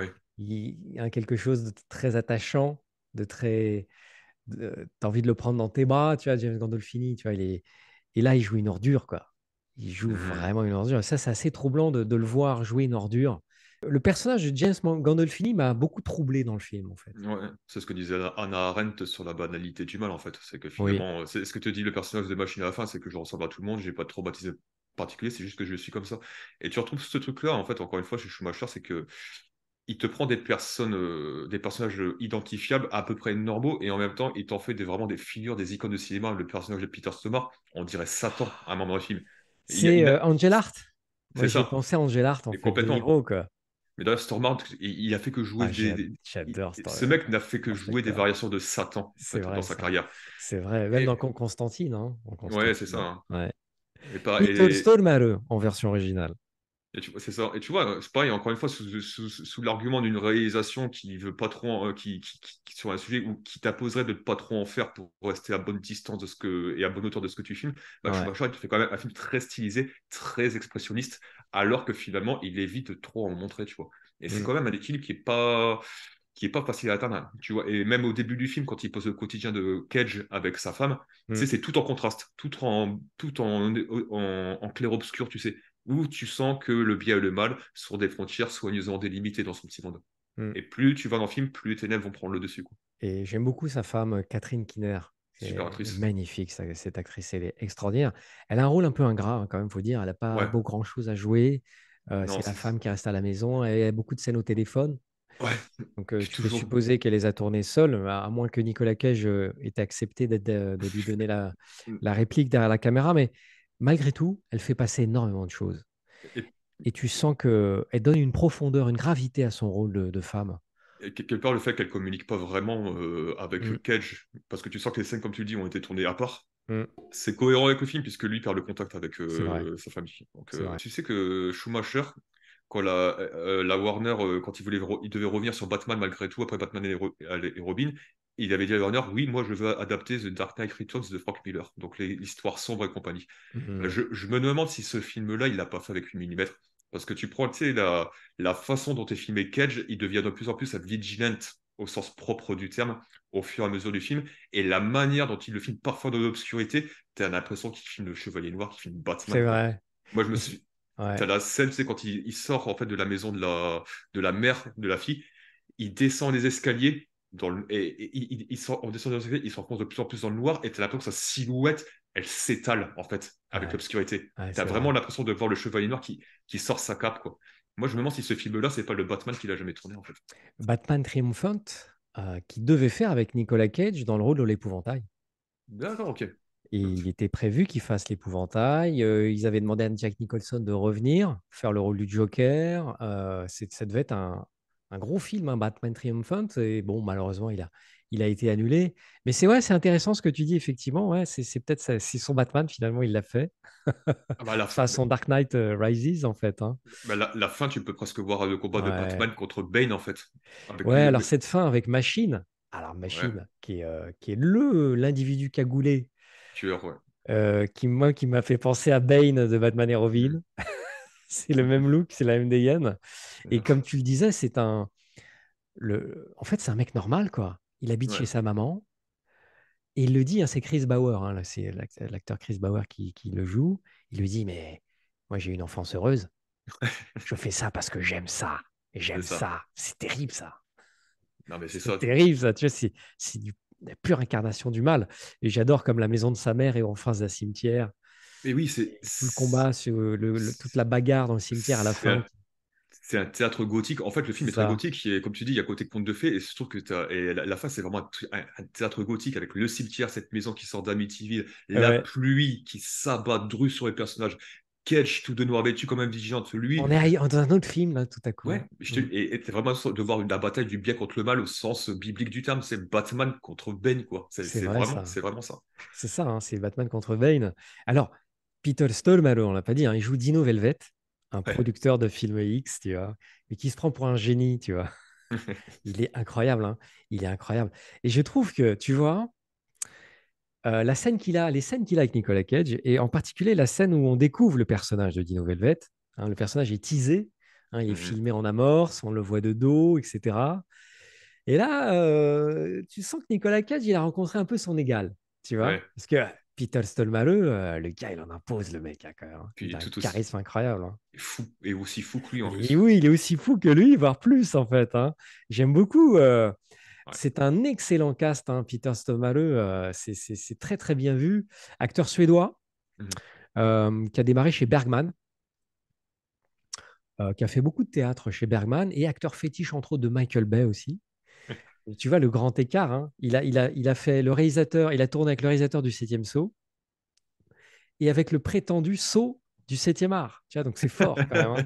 il y a quelque chose de très attachant, de très. de- T'as envie de le prendre dans tes bras, tu vois, James Gandolfini, tu vois, il est. Et là, il joue une ordure, quoi. Il joue Mhm. vraiment une ordure. Et ça, c'est assez troublant de, de le voir jouer une ordure. Le personnage de James Gandolfini m'a beaucoup troublé dans le film, en fait. Ouais, c'est ce que disait Anna Hannah Arendt sur la banalité du mal, en fait. C'est que Oui. finalement, c'est ce que te dit le personnage de Machine à la fin, c'est que je ressemble à tout le monde, j'ai pas de traumatisme particulier, c'est juste que je suis comme ça. Et tu retrouves ce truc-là, en fait, encore une fois, chez Schumacher, c'est que il te prend des personnes, euh, des personnages identifiables, à peu près normaux, et en même temps, il t'en fait des, vraiment des figures, des icônes de cinéma. Le personnage de Peter Stormare, on dirait Satan à un moment dans le film. Il y a- C'est il a- euh, Angel Art. Moi, C'est j'ai ça, pensé à Angel Art, en et fait, de complètement. Niro, quoi. Mais d'ailleurs, Stormare, il, il a fait que jouer Ah, des, j'a- des- il- j'adore ce, ce mec n'a fait que j'adore cet jouer des acteur. variations de Satan, en C'est fait, dans vrai, sa ça. carrière. C'est vrai. Même dans Et Con- Constantine, hein. En ouais, c'est ça, Constantine. hein. Ouais. Et, par- Peter et, Stormare, en version originale. et tu, c'est ça. Et tu vois, c'est pareil, encore une fois, sous, sous, sous l'argument d'une réalisation qui veut pas trop, en- euh, qui, qui, qui- qui- sur un sujet ou qui t'imposerait de ne pas trop en faire pour rester à bonne distance de ce que, et à bonne hauteur de ce que tu filmes, bah, Ouais. Schumacher, il te fait quand même un film très stylisé, très expressionniste, alors que finalement, il évite de trop en montrer, tu vois. Et c'est Mm. quand même un équilibre qui est pas, qui est pas facile à atteindre, hein, tu vois. Et même au début du film, quand il pose le quotidien de Cage avec sa femme, tu Mm. sais, c'est tout en contraste, tout en, tout en, en, en clair-obscur, tu sais, où tu sens que le bien et le mal sont des frontières soigneusement délimitées dans son petit monde. Mm. Et plus tu vas dans le film, plus les ténèbres vont prendre le dessus, quoi. Et j'aime beaucoup sa femme, Catherine Keener. Super Elle est actrice. magnifique, ça- cette actrice, elle est extraordinaire. Elle a un rôle un peu ingrat, hein, quand même, faut dire. Elle n'a pas Ouais, beau grand-chose à jouer. Euh, non, c'est la c'est. femme qui reste à la maison. Elle a beaucoup de scènes au téléphone. Ouais, Donc, euh, puis tu peux toujours. supposer qu'elle les a tournées seule, à, à moins que Nicolas Cage euh, ait accepté d'être- de, de lui donner la, la réplique derrière la caméra. Mais malgré tout, elle fait passer énormément de choses. Et, Et tu sens qu'elle donne une profondeur, une gravité à son rôle de, de femme. et quelque part, le fait qu'elle communique pas vraiment euh, Mm, avec Cage, parce que tu sens que les scènes, comme tu le dis, ont été tournées à part, mm, c'est cohérent avec le film, puisque lui perd le contact avec c'est vrai, euh, sa famille. Donc, c'est euh, vrai. tu sais que Schumacher, quand la, euh, la Warner, euh, quand il voulait, re- il devait revenir sur Batman malgré tout, après Batman et, Ro- et Robin, il avait dit à Warner, oui, moi je veux adapter The Dark Knight Returns de Frank Miller, donc les- l'histoire sombre et compagnie. Euh, Mhm. Je, je me demande si ce film-là, il l'a pas fait avec huit millimètres, parce que tu prends, tu sais, la, la façon dont est filmé Cage, il devient de plus en plus vigilante au sens propre du terme, au fur et à mesure du film, et la manière dont il le filme parfois dans l'obscurité, t'as l'impression qu'il filme le Chevalier Noir, qu'il filme C'est Batman, quoi. vrai. Moi, je me Mais c'est- suis, ouais. t'as la scène, c'est quand il, il sort en fait de la maison de la, de la mère de la fille, il descend les escaliers dans le, et, et il, il- il sort, en descendant les escaliers, il s'enfonce de plus en plus dans le noir et t'as l'impression que sa silhouette, elle s'étale en fait avec Ouais, l'obscurité. ouais, T'as c'est vraiment vrai. l'impression de voir le Chevalier Noir qui, qui sort sa cape, quoi. Moi, je me demande si ce film-là, c'est pas le Batman qu'il a jamais tourné en fait. Batman Triumphant, euh, qui devait faire avec Nicolas Cage dans le rôle de l'épouvantail. D'accord, ok. Et il était prévu qu'il fasse l'épouvantail. Euh, ils avaient demandé à Jack Nicholson de revenir, faire le rôle du Joker. Euh, c'est- ça devait être un, un gros film, hein, Batman Triumphant. Et bon, malheureusement, il a, il a été annulé. Mais c'est ouais, c'est intéressant ce que tu dis, effectivement. Ouais, c'est c'est peut-être ça- c'est son Batman, finalement, il l'a fait. Ah bah, la, fin- Enfin, son Dark Knight euh, Rises, en fait, hein. bah, la, la fin, tu peux presque voir le combat de Ouais. Batman contre Bane en fait. Avec Ouais, le, alors le- cette fin avec Machine, alors Ouais, Machine, qui est, euh, qui est le l'individu cagoulé, tueur, ouais. euh, qui, moi, qui m'a fait penser à Bane de Batman et Mhm. Robin. C'est le même look, c'est la même dégaine. Et Mhm. comme tu le disais, c'est un. Le... En fait, c'est un mec normal, quoi. Il habite Ouais. chez sa maman. Et il le dit, hein, c'est Chris Bauer, hein, là, c'est l'act- l'acteur Chris Bauer qui, qui le joue. Il lui dit, mais moi, j'ai une enfance heureuse. Je fais ça parce que j'aime ça. Et C'est j'aime ça. ça. C'est terrible, ça. Non, mais c'est C'est ça. terrible, ça. Tu vois, c'est c'est du- la pure incarnation du mal. Et j'adore comme la maison de sa mère est en face d'un cimetière. Mais oui, c'est Et tout le combat, sur le, le- toute la bagarre dans le cimetière à la c'est fin. un, c'est un théâtre gothique. En fait, le C'est film est très ça. gothique. Et comme tu dis, il y a côté conte de fées. Et je trouve que t'as, et la, la fin, c'est vraiment un, tr- un- un théâtre gothique avec le cimetière, cette maison qui sort d'Amityville, la Ouais. pluie qui s'abat dru sur les personnages. Cage, tout de noir vêtu, quand même vigilante. On Lui, est aille- dans un autre film, là, tout à coup. ouais, je te- Mm. et et c'est vraiment de voir une- la bataille du bien contre le mal au sens biblique du terme. C'est Batman contre Bane, quoi. C'est C'est c'est vrai, vraiment, ça. c'est vraiment ça. C'est ça, hein, c'est Batman contre Bane. Alors, Peter Stormare, on l'a pas dit, hein, il joue Dino Velvet, un Ouais. producteur de films X, tu vois, et qui se prend pour un génie, tu vois. Il est incroyable, hein. Il est incroyable. Et je trouve que, tu vois, euh, la scène qu'il a, les scènes qu'il a avec Nicolas Cage, et en particulier la scène où on découvre le personnage de Dino Velvet, hein, le personnage est teasé hein, il est Mhm. filmé en amorce, on le voit de dos, et cetera. Et là, euh, tu sens que Nicolas Cage, il a rencontré un peu son égal, tu vois? Ouais. Parce que Peter Stormare, euh, le gars, il en impose, le mec, hein, quand même, hein. Puis il Il est a un tout aussi charisme incroyable, hein. fou, et aussi fou que lui en Et plus. oui, il est aussi fou que lui, voire plus, en fait, hein. J'aime beaucoup. euh, Ouais. c'est un excellent cast, hein, Peter Stormare. euh, c'est c'est- c'est très, très bien vu. Acteur suédois, Mhm. euh, qui a démarré chez Bergman, euh, qui a fait beaucoup de théâtre chez Bergman, et acteur fétiche, entre autres, de Michael Bay aussi. Et tu vois le grand écart, hein. Il a, il a, il a fait le réalisateur, il a tourné avec le réalisateur du Septième Saut et avec le prétendu Saut du Septième Art. Tu vois, donc c'est fort quand même, hein.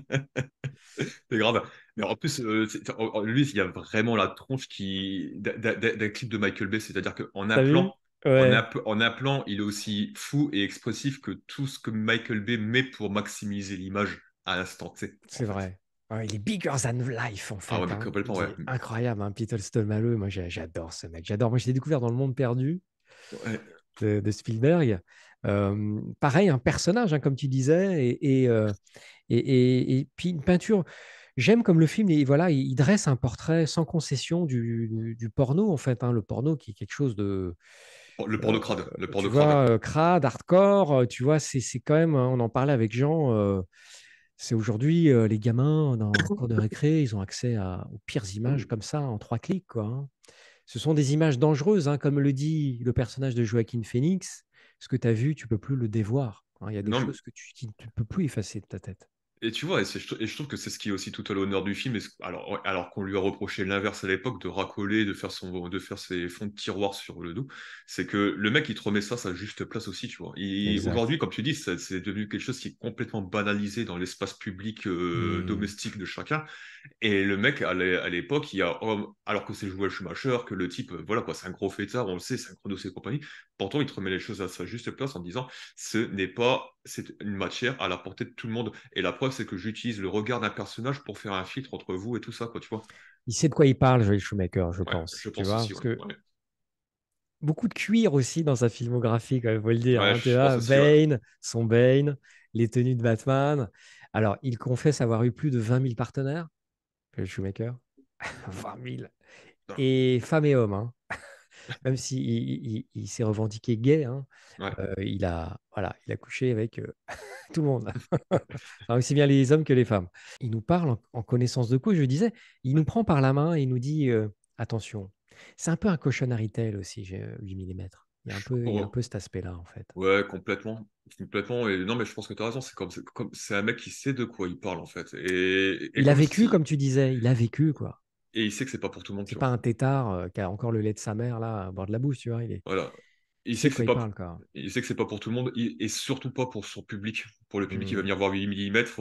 C'est grave. Mais en plus, euh, c'est- en- en- lui, il y a vraiment la tronche qui d'un d'un- d'un clip de Michael Bay, c'est-à-dire qu'en T'as vu? appelant, en, Ouais, app- en appelant, il est aussi fou et expressif que tout ce que Michael Bay met pour maximiser l'image à l'instant T, en c'est fait. vrai. Ouais, il est bigger than life en Ah ouais, fait, mais hein. complètement, Il ouais. est incroyable, hein, Peter Stormare. Moi, j'ai- j'adore ce mec. J'adore. Moi, je l'ai découvert dans Le Monde Perdu Ouais. de, de Spielberg. Euh, pareil, un personnage, hein, comme tu disais, et, et, euh, et, et- et puis une peinture. J'aime comme le film, il, voilà, il, il dresse un portrait sans concession du, du- du porno, en fait, hein. Le porno qui est quelque chose de, Le euh, porno crade, le tu porno crade. vois, euh, crade, hardcore, euh, tu vois, c'est c'est quand même, hein, on en parlait avec Jean, euh, c'est aujourd'hui, euh, les gamins, dans le cours de récré, ils ont accès à, aux pires images comme ça, en trois clics, quoi, hein. Ce sont des images dangereuses, hein, comme le dit le personnage de Joaquin Phoenix. Ce que tu as vu, tu peux plus le dévoir, hein. Il y a des Non, mais choses que tu ne peux plus effacer de ta tête. et tu vois, et, c'est- et je trouve que c'est ce qui est aussi tout à l'honneur du film, et ce- alors, ouais, alors qu'on lui a reproché l'inverse à l'époque, de racoler, de faire, son, de faire ses fonds de tiroir sur le dos, c'est que le mec, il te remet ça à sa juste place aussi, tu vois. Et Exact. aujourd'hui, comme tu dis, ça- c'est devenu quelque chose qui est complètement banalisé dans l'espace public euh, Hmm. domestique de chacun. Et le mec, à l'é- à l'époque, il y a, oh, alors que c'est Joel Schumacher, que le type, euh, voilà quoi, c'est un gros fêtard, on le sait, c'est un gros dossier et compagnie. Pourtant, il te remet les choses à sa juste place en disant, ce n'est pas, c'est une matière à la portée de tout le monde. Et la preuve, c'est que j'utilise le regard d'un personnage pour faire un filtre entre vous et tout ça, quoi, tu vois. Il sait de quoi il parle, Joel Schumacher, je Ouais, pense. je Tu pense vois, aussi, parce ouais. que Ouais, beaucoup de cuir aussi dans sa filmographie, il faut le dire, ouais, hein. Tu je pense vois, aussi, ouais. Bane, son Bane, les tenues de Batman. Alors, il confesse avoir eu plus de vingt mille partenaires, Joel Schumacher. vingt mille. Non, Et femmes et hommes, hein. Même s'il il, il- il s'est revendiqué gay, hein, ouais. euh, il a, voilà, il a couché avec euh, tout le monde. Enfin, aussi bien les hommes que les femmes. Il nous parle en, en connaissance de cause, je disais, il nous prend par la main et il nous dit euh, attention, c'est un peu un cautionary tale aussi, j'ai euh, huit millimètres. Il y a un peu, il y a un Oh, peu cet aspect-là, en fait. ouais, complètement. Complètement. Et non, mais je pense que tu as raison. C'est comme, c'est comme, c'est un mec qui sait de quoi il parle, en fait. Et, et Il a comme vécu, si, comme tu disais, il a vécu, quoi. et il sait que c'est pas pour tout le monde, C'est tu pas vois. un tétard euh, qui a encore le lait de sa mère, là, à bord de la bouche, tu vois. Il est, Voilà. il Il sait sait de que quoi c'est il pas, parle, quoi. il sait que c'est pas pour tout le monde, il- et surtout pas pour son public, pour le public qui va Hmm. venir voir huit millimètres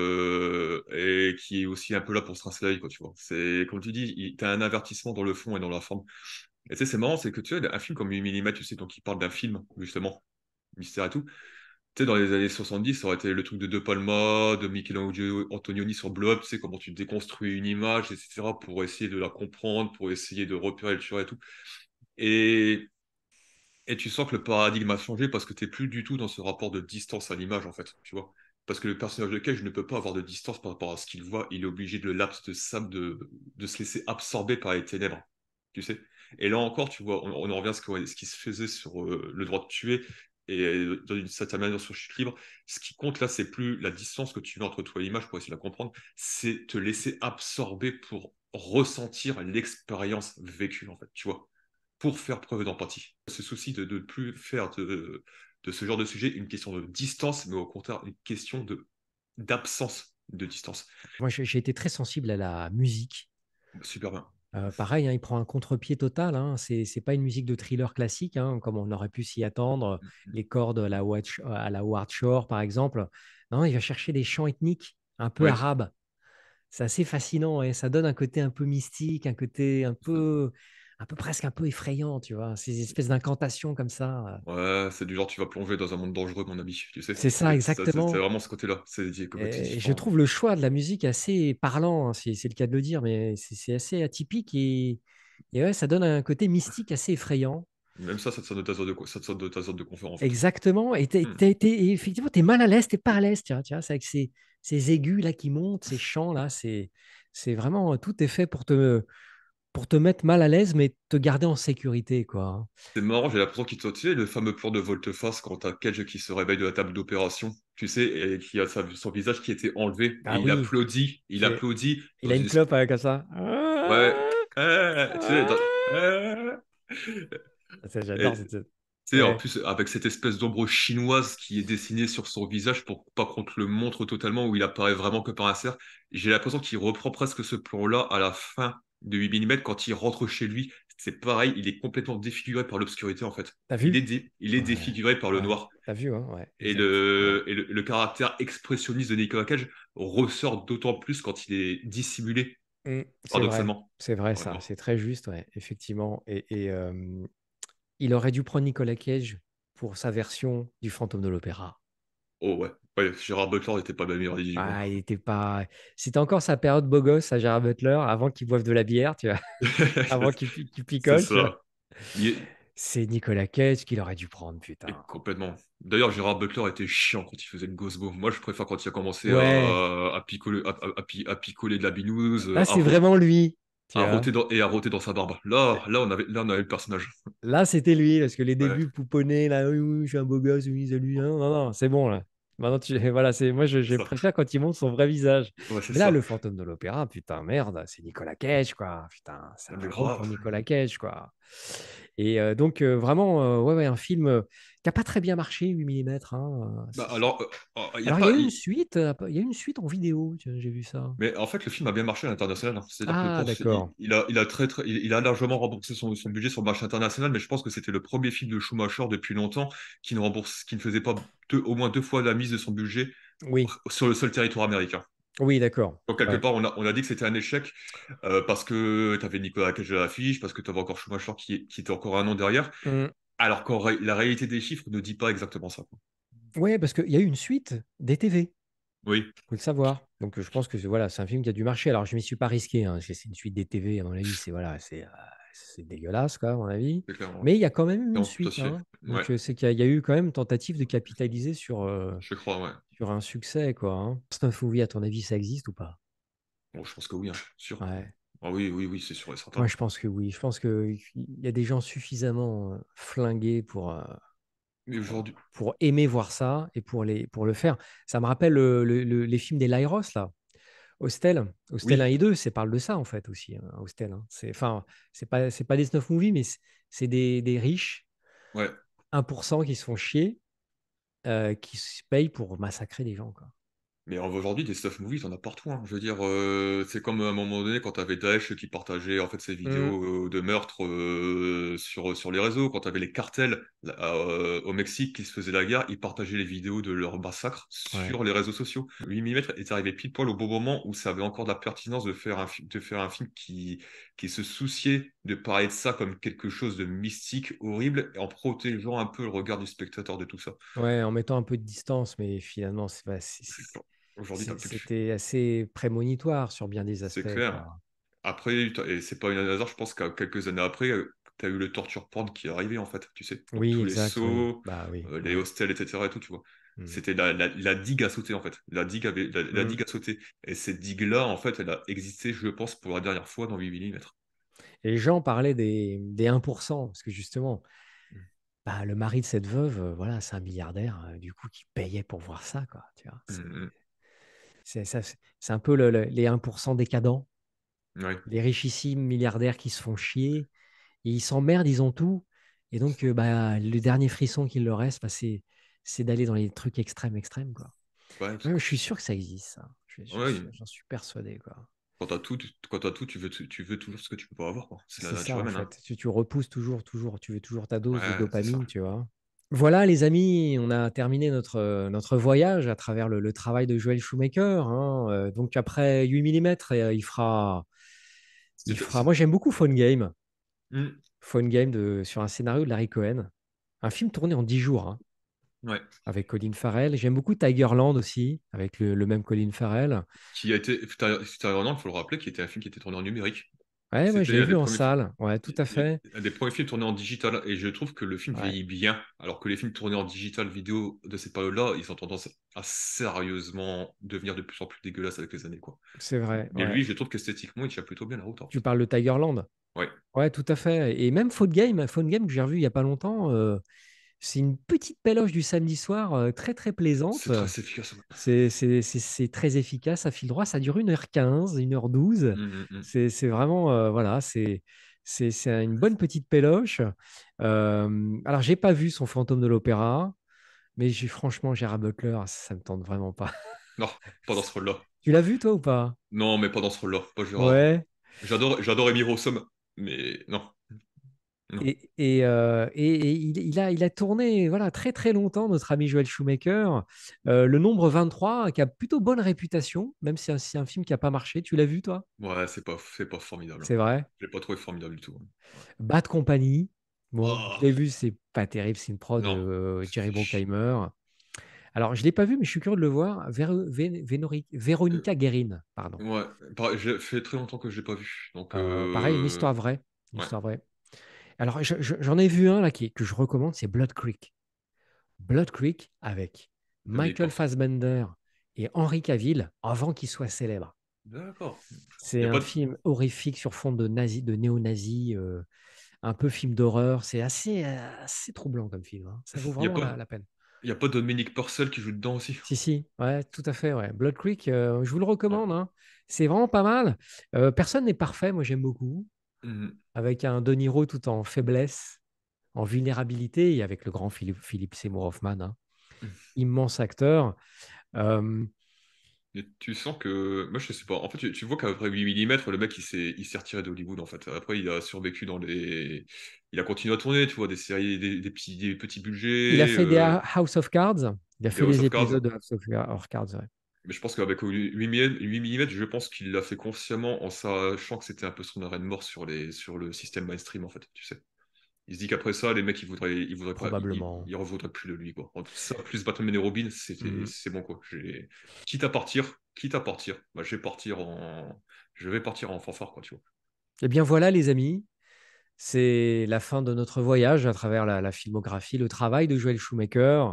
euh, et qui est aussi un peu là pour se rincer l'œil, quoi, tu vois. C'est, comme tu dis, il- t'as un avertissement dans le fond et dans la forme. Et tu sais, c'est marrant, c'est que tu sais, un film comme huit millimètres, tu sais, donc il parle d'un film, justement, mystère et tout. Tu sais, dans les années soixante-dix, ça aurait été le truc de De Palma, de Michelangelo Antonioni sur Blow Up, tu sais, comment tu déconstruis une image, et cetera, pour essayer de la comprendre, pour essayer de repérer le tueur et tout. Et et tu sens que le paradigme a changé parce que tu n'es plus du tout dans ce rapport de distance à l'image, en fait, tu vois. Parce que le personnage de Cage ne peut pas avoir de distance par rapport à ce qu'il voit. Il est obligé de le laps de sable de, de se laisser absorber par les ténèbres, tu sais. Et là encore, tu vois, on, on en revient à ce, que- ce qui se faisait sur euh, le droit de tuer et euh, dans une certaine manière sur Chute libre. Ce qui compte là, c'est plus la distance que tu mets entre toi et l'image pour essayer de la comprendre, c'est te laisser absorber pour ressentir l'expérience vécue, en fait, tu vois, pour faire preuve d'empathie. Ce souci de ne plus faire de, de ce genre de sujet une question de distance, mais au contraire une question de d'absence de distance. Moi, j'ai j'ai été très sensible à la musique. Super bien. Euh, pareil, hein, il prend un contre-pied total, hein. C'est, c'est pas une musique de thriller classique, hein, comme on aurait pu s'y attendre. Les cordes à la, Watch, à la Howard Shore, par exemple. Non, il va chercher des chants ethniques un peu Oui. arabes. C'est assez fascinant et ça donne un côté un peu mystique, un côté un peu, un peu presque un peu effrayant, tu vois. Ces espèces d'incantations comme ça. Ouais, c'est du genre tu vas plonger dans un monde dangereux, mon ami, tu sais. C'est ça, C'est ça, c'est- c'est exactement. vraiment ce côté-là. C'est comme tu Et dis. je Enfin, trouve le choix de la musique assez parlant, hein, c'est c'est le cas de le dire, mais c'est c'est assez atypique et, et ouais, ça donne un côté mystique assez effrayant. même ça, ça te sort de ta zone de, co- ça te sort de ta zone de confort, en fait. Exactement. Et, t'es- Hmm. t'es- t'es- et effectivement, tu es mal à l'aise, tu pas à l'aise. Tu vois, tu vois, c'est avec ces, ces aigus là qui montent, ces chants là, c'est c'est vraiment tout est fait pour te pour te mettre mal à l'aise, mais te garder en sécurité, quoi. C'est marrant, j'ai l'impression qu'il te tu sais, le fameux plan de volte-face quand t'as Cage qui se réveille de la table d'opération, tu sais, et qui a sa- son visage qui était enlevé, et Ah il oui, applaudit, il c'est applaudit il dans a une une espèce... clope euh, comme ça. Ouais, euh, tu sais, dans- euh, Ça, j'adore et, cette scène. tu sais, en Ouais. plus, avec cette espèce d'ombre chinoise qui est dessinée sur son visage pour pas qu'on te le montre totalement, où il apparaît vraiment que par un cercle, j'ai l'impression qu'il reprend presque ce plan-là à la fin de huit millimètres quand il rentre chez lui. C'est pareil, il est complètement défiguré par l'obscurité en fait. T'as Il est, vu? dé- il est Ouais, défiguré par le ouais. noir. T'as vu, hein? Ouais, Et exact. Ouais. le, et le, le caractère expressionniste de Nicolas Cage ressort d'autant plus quand il est dissimulé, Mm, c'est vrai, paradoxalement, c'est vrai par le ça, noir. c'est très juste, ouais, effectivement. Et, et, euh, il aurait dû prendre Nicolas Cage pour sa version du Fantôme de l'Opéra. Oh ouais, ouais, Gérard Butler n'était pas ma meilleure idée du monde. Ah, il était pas. C'était encore sa période beau gosse à Gérard Butler, avant qu'il boive de la bière, tu vois, avant qu'il pi- qu'il C'est picole, tu vois. ça. Il est, C'est Nicolas Cage qu'il aurait dû prendre, et putain. complètement. D'ailleurs, Gérard Butler était chiant quand il faisait le Gosbo. Moi, je préfère quand il a commencé Ouais, à, à picoler, à, à- à pi- à picoler de la binouse, là, à, c'est ro- vraiment lui, tu à vois. rôter dans, et à rôter dans sa barbe. Là, là, on avait, là, on avait le personnage. Là, c'était lui, parce que les Ouais, débuts pouponnés, là, oui, oui, je suis un beau gosse, oui, salut, hein. Non, non, c'est bon, là. Maintenant, tu... voilà, c'est... moi, je, c'est je ça. préfère quand il montre son vrai visage. Ouais, c'est Mais là, le ça. fantôme de l'opéra, putain, merde, c'est Nicolas Cage, quoi. Putain, c'est Non, un mais rôle pour grave. Nicolas Cage, quoi. Et euh, donc, euh, vraiment, euh, ouais, ouais, un film euh, qui n'a pas très bien marché, huit millimètres. Hein, euh, Bah, c'est- c'est- alors, euh, oh, il y a Alors, il y a pas. eu une il- suite, euh, il y a eu une suite en vidéo, tu vois, j'ai vu ça. Mais en fait, le film a bien marché à l'international, hein. C'est-à-dire que Ah, pour, il, d'accord. il a, il a très, très, il, il a largement remboursé son, son budget sur le marché international, mais je pense que c'était le premier film de Schumacher depuis longtemps qui ne rembourse, qui ne faisait pas deux- au moins deux fois la mise de son budget Oui, sur le seul territoire américain. oui, d'accord. Donc, quelque Ouais. part, on a, on a dit que c'était un échec euh, parce que tu avais Nicolas Cage à l'affiche, parce que tu avais encore Schumacher qui, qui était encore un an derrière, Hum. alors qu'en ré- la réalité des chiffres ne dit pas exactement ça, quoi. Ouais, parce qu'il y a eu une suite des T V. Oui, Faut le savoir. Donc, euh, je pense que c'est voilà, c'est un film qui a dû marcher. Alors, je m'y suis pas risqué, hein, parce que c'est une suite des T V, à mon avis, c'est voilà, c'est euh, c'est dégueulasse, quoi, à mon avis. c'est clair. Mais il y a quand même eu une Non, tout à suite. fait. Hein. Ouais, Donc, euh, c'est qu'il y, a il y a eu quand même tentative de capitaliser sur, euh, je crois, ouais. sur un succès, quoi. Hein. Stuff Movie, à ton avis, ça existe ou pas? Bon, je pense que oui, hein, sûr. Ouais. Ah oui, oui, oui, c'est sûr et Moi, certain. je pense que oui. Je pense qu'il y a des gens suffisamment euh, flingués pour, euh, Mais pour, aujourd'hui, pour aimer voir ça et pour, les, pour le faire. Ça me rappelle le- le- le- les films des Lyros, là. Hostel, Hostel un oui, et deux, c'est parle de ça en fait aussi, hein, Hostel. Hein. C'est, enfin, c'est pas, c'est pas des snuff movies, mais c'est c'est des, des riches, ouais. un pour cent qui se font chier, euh, qui se payent pour massacrer des gens, quoi. Mais en- aujourd'hui, des stuff movies, t'en as partout, hein. Je veux dire, euh, c'est comme à un moment donné quand t'avais Daesh qui partageait en fait ses Mm. vidéos euh, de meurtres euh, sur, sur les réseaux, quand t'avais les cartels là, euh, au Mexique qui se faisaient la guerre, ils partageaient les vidéos de leurs massacres Ouais. sur les réseaux sociaux. huit millimètres est arrivé pile poil au bon moment où ça avait encore de la pertinence de faire un, fi- de faire un film qui, qui se souciait de parler de ça comme quelque chose de mystique, horrible, en protégeant un peu le regard du spectateur de tout ça. Ouais, en mettant un peu de distance, mais finalement, c'est, pas- c'est- c'est- Aujourd'hui, t'as c'est- plus le c'était assez prémonitoire sur bien des C'est aspects, clair. quoi. Après, t'as- et c'est pas un hasard, je pense qu'à quelques années après, tu as eu le torture porn qui est arrivé, en fait, tu sais. Donc Oui, tous les exact, oui. sauts, Bah oui, euh, les ouais. hostels, et cetera et tout, tu vois. Mm. C'était la, la, la digue à sauter, en fait. La digue, avait, la, la Mm. digue à sauter. Et cette digue-là, en fait, elle a existé, je pense, pour la dernière fois dans huit millimètres. Et les gens parlaient des, des un pour cent, parce que justement, bah, le mari de cette veuve, euh, voilà, c'est un milliardaire, euh, du coup, qui payait pour voir ça, quoi. Tu vois, c'est Mhm. c'est ça, c'est- c'est un peu le- le- les un pour cent décadents, Ouais. les richissimes milliardaires qui se font chier, et ils s'emmerdent, ils ont tout. Et donc, euh, bah, le dernier frisson qu'il leur reste, bah, c'est c'est d'aller dans les trucs extrêmes, extrêmes, quoi. Ouais, Ouais, je suis sûr que ça existe, ça. Je- je- ouais. je- J'en suis persuadé, quoi. Quand t'as tout, tu- quand t'as tout, tu veux, tu veux toujours ce que tu peux pas avoir, quoi. C'est la C'est ça, nature en humaine, hein. fait. Tu, tu repousses toujours, toujours. Tu veux toujours ta dose de Ouais, c'est ça. dopamine, tu vois. Voilà, les amis, on a terminé notre, euh, notre voyage à travers le, le travail de Joel Schumacher. Hein. Euh, donc, après huit millimètres, euh, il fera, il C'était- fera. c'est- Moi, j'aime beaucoup Phone Game. Hmm. Phone Game de, sur un scénario de Larry Cohen. Un film tourné en dix jours, hein, Ouais. avec Colin Farrell. J'aime beaucoup Tigerland aussi, avec le, le même Colin Farrell. Qui a été, Tiger Tiger Island, faut le rappeler, qui était un film qui était tourné en numérique. Ouais, moi, je C'était l'ai un vu des en premiers films, salle. Ouais, tout à fait. un des premiers films tournés en digital, et je trouve que le film Ouais, vieillit bien, alors que les films tournés en digital vidéo de cette période-là, ils ont tendance à sérieusement devenir de plus en plus dégueulasses avec les années, quoi. c'est vrai. Mais Ouais. lui, je trouve qu'esthétiquement, il tient plutôt bien la route, en Tu fait. parles de Tigerland? Ouais, Ouais, tout à fait. Et même Phone Game, Phone Game que j'ai revu il y a pas longtemps, euh, c'est une petite péloche du samedi soir, euh, très très plaisante. c'est très efficace. Ouais. C'est c'est- c'est- c'est très efficace, ça file droit, ça dure une heure quinze, une heure douze. Hum, hum, hum. C'est c'est vraiment, euh, voilà, c'est c'est c'est une bonne petite péloche. Euh, alors, j'ai pas vu son Fantôme de l'Opéra, mais j'ai franchement, Gérard Butler, ça me tente vraiment pas. Non, pas dans ce rôle-là. Tu l'as vu toi ou pas? Non, mais pas dans ce rôle-là, pas Gérard. Ouais. J'adore, j'adore Amy Rossum, mais non, non. Et, et, euh, et- et il, il a, il a tourné voilà, très très longtemps, notre ami Joel Schumacher. Euh, le nombre vingt-trois, qui a plutôt bonne réputation, même si c'est un, c'est un film qui n'a pas marché. Tu l'as vu, toi? Ouais, c'est pas, c'est pas formidable. C'est vrai. Je l'ai pas trouvé formidable du tout. Ouais. Bad Company. Bon, je Oh, l'ai vu, c'est pas terrible, c'est une prod de non, euh, Jerry c'est chiant. Bruckheimer. Alors, je l'ai pas vu, mais je suis curieux de le voir. Véro- Vé- Vénori- Euh, Véronica Guerin, pardon. ouais, pareil, j'ai fait très longtemps que je l'ai pas vu. Donc, Euh, pareil, une euh, histoire vraie. Une ouais, histoire vraie. Alors, je- je- j'en ai vu un là qui, que je recommande, c'est Blood Creek. Blood Creek avec ça me dit Michael pas. Fassbender et Henry Cavill avant qu'il soit célèbre. D'accord. Il C'est y a un pas de, film horrifique sur fond de nazi, de néo-nazis, euh, un peu film d'horreur. C'est assez, euh, assez troublant comme film, hein. Ça vaut il y a vraiment la, pas, la peine. il y a pas Dominique Purcell qui joue dedans aussi. Si, si, ouais, tout à fait. Ouais. Blood Creek, euh, je vous le Ouais. recommande, hein. C'est vraiment pas mal. Euh, personne n'est parfait, moi j'aime beaucoup. Mhm. Avec un De Niro tout en faiblesse, en vulnérabilité, et avec le grand Philippe, Philippe Seymour Hoffman, hein. Immense acteur. Euh, Et tu sens que, moi je sais pas, en fait tu, tu vois qu'après huit millimètres, le mec il s'est il s'est retiré d'Hollywood en fait. Après il a survécu dans les... Il a continué à tourner, tu vois, des séries, des, des petits, des petits Il a budgets, fait des euh, House of Cards. Il a des fait House les of Cards. épisodes de House of of Cards. Ouais. Mais je pense qu'avec huit millimètres, je pense qu'il l'a fait consciemment en sachant que c'était un peu son arrêt de mort sur, les, sur le système mainstream en fait, tu sais. Il se dit qu'après ça, les mecs ils voudraient, ils voudraient pas, ils, ils, Probablement. ils revoudraient plus de lui quoi. Entre ça, plus Batman et Robin, c'était, Mm. c'est bon quoi. J'ai... Quitte à partir, quitte à partir, bah, je vais partir en, je vais partir en fanfare quoi, tu vois. Eh bien voilà, les amis, c'est la fin de notre voyage à travers la, la filmographie, le travail de Joel Schumacher.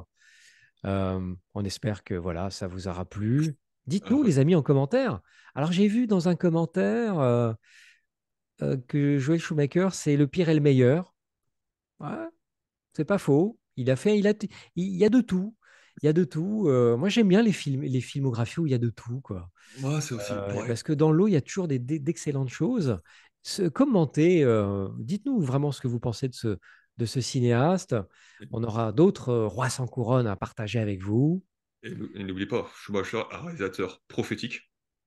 Euh, on espère que voilà, ça vous aura plu. Dites-nous, Euh, les amis, en commentaire. Alors, j'ai vu dans un commentaire euh, euh, que Joel Schumacher, c'est le pire et le meilleur. Ouais, c'est pas faux. Il a fait, il a, il y a de tout. Il y a de tout. Euh, moi, j'aime bien les films, les filmographies où il y a de tout, quoi. moi c'est aussi, Euh, ouais. parce que dans l'eau, il y a toujours des, des- d'excellentes choses. Se- commentez, euh, dites-nous vraiment ce que vous pensez de ce, de ce cinéaste. On aura d'autres euh, rois sans couronne à partager avec vous. Et, et n'oublie pas, Schumacher, un réalisateur prophétique,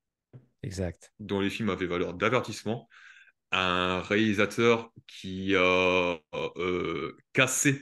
Exact. dont les films avaient valeur d'avertissement, un réalisateur qui a euh, cassé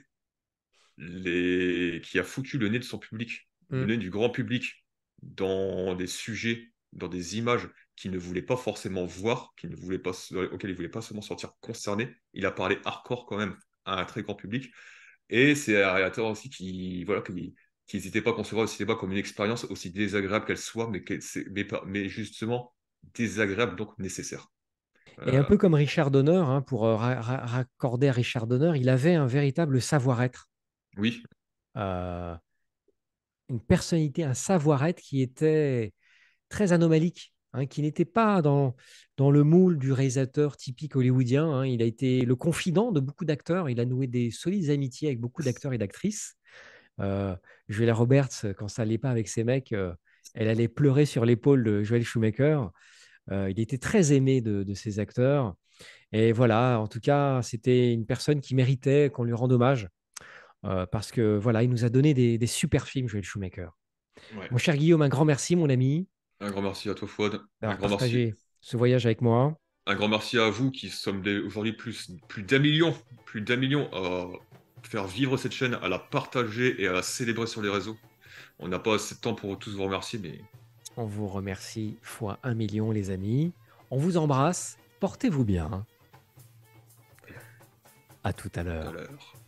les... qui a foutu le nez de son public, le Mm. nez du grand public, dans des sujets, dans des images qu'il ne voulait pas forcément voir, qu'il ne voulait pas, auxquelles il ne voulait pas seulement se sentir concerné. Il a parlé hardcore quand même à un très grand public. Et c'est un réalisateur aussi qui, voilà, qui, qui n'hésitait pas à concevoir le cinéma comme une expérience aussi désagréable qu'elle soit, mais, qu'elle- c'est- mais, pas- mais justement désagréable, donc nécessaire. Et un Euh, peu comme Richard Donner, hein, pour euh, ra- ra- raccorder à Richard Donner, il avait un véritable savoir-être, oui, euh, une personnalité, un savoir-être qui était très anomalique, hein, qui n'était pas dans, dans le moule du réalisateur typique hollywoodien, hein. Il a été le confident de beaucoup d'acteurs. Il a noué des solides amitiés avec beaucoup d'acteurs et d'actrices. Euh, Julia Roberts, quand ça n'allait pas avec ses mecs, euh, elle allait pleurer sur l'épaule de Joel Schumacher. Euh, il était très aimé de, de ses acteurs. Et voilà, en tout cas, c'était une personne qui méritait qu'on lui rende hommage. Euh, parce que voilà, il nous a donné des, des super films, Joel Schumacher. ouais. Mon cher Guillaume, un grand merci, mon ami, Un grand merci à toi, Fouad. Un d'avoir grand merci. partagé ce voyage avec moi. Un grand merci à vous qui sommes des- aujourd'hui plus, plus d'un million, plus d'un million à faire vivre cette chaîne, à la partager et à la célébrer sur les réseaux. On n'a pas assez de temps pour tous vous remercier, mais On vous remercie fois un million, les amis. On vous embrasse. Portez-vous bien. À tout à tout à l'heure. l'heure.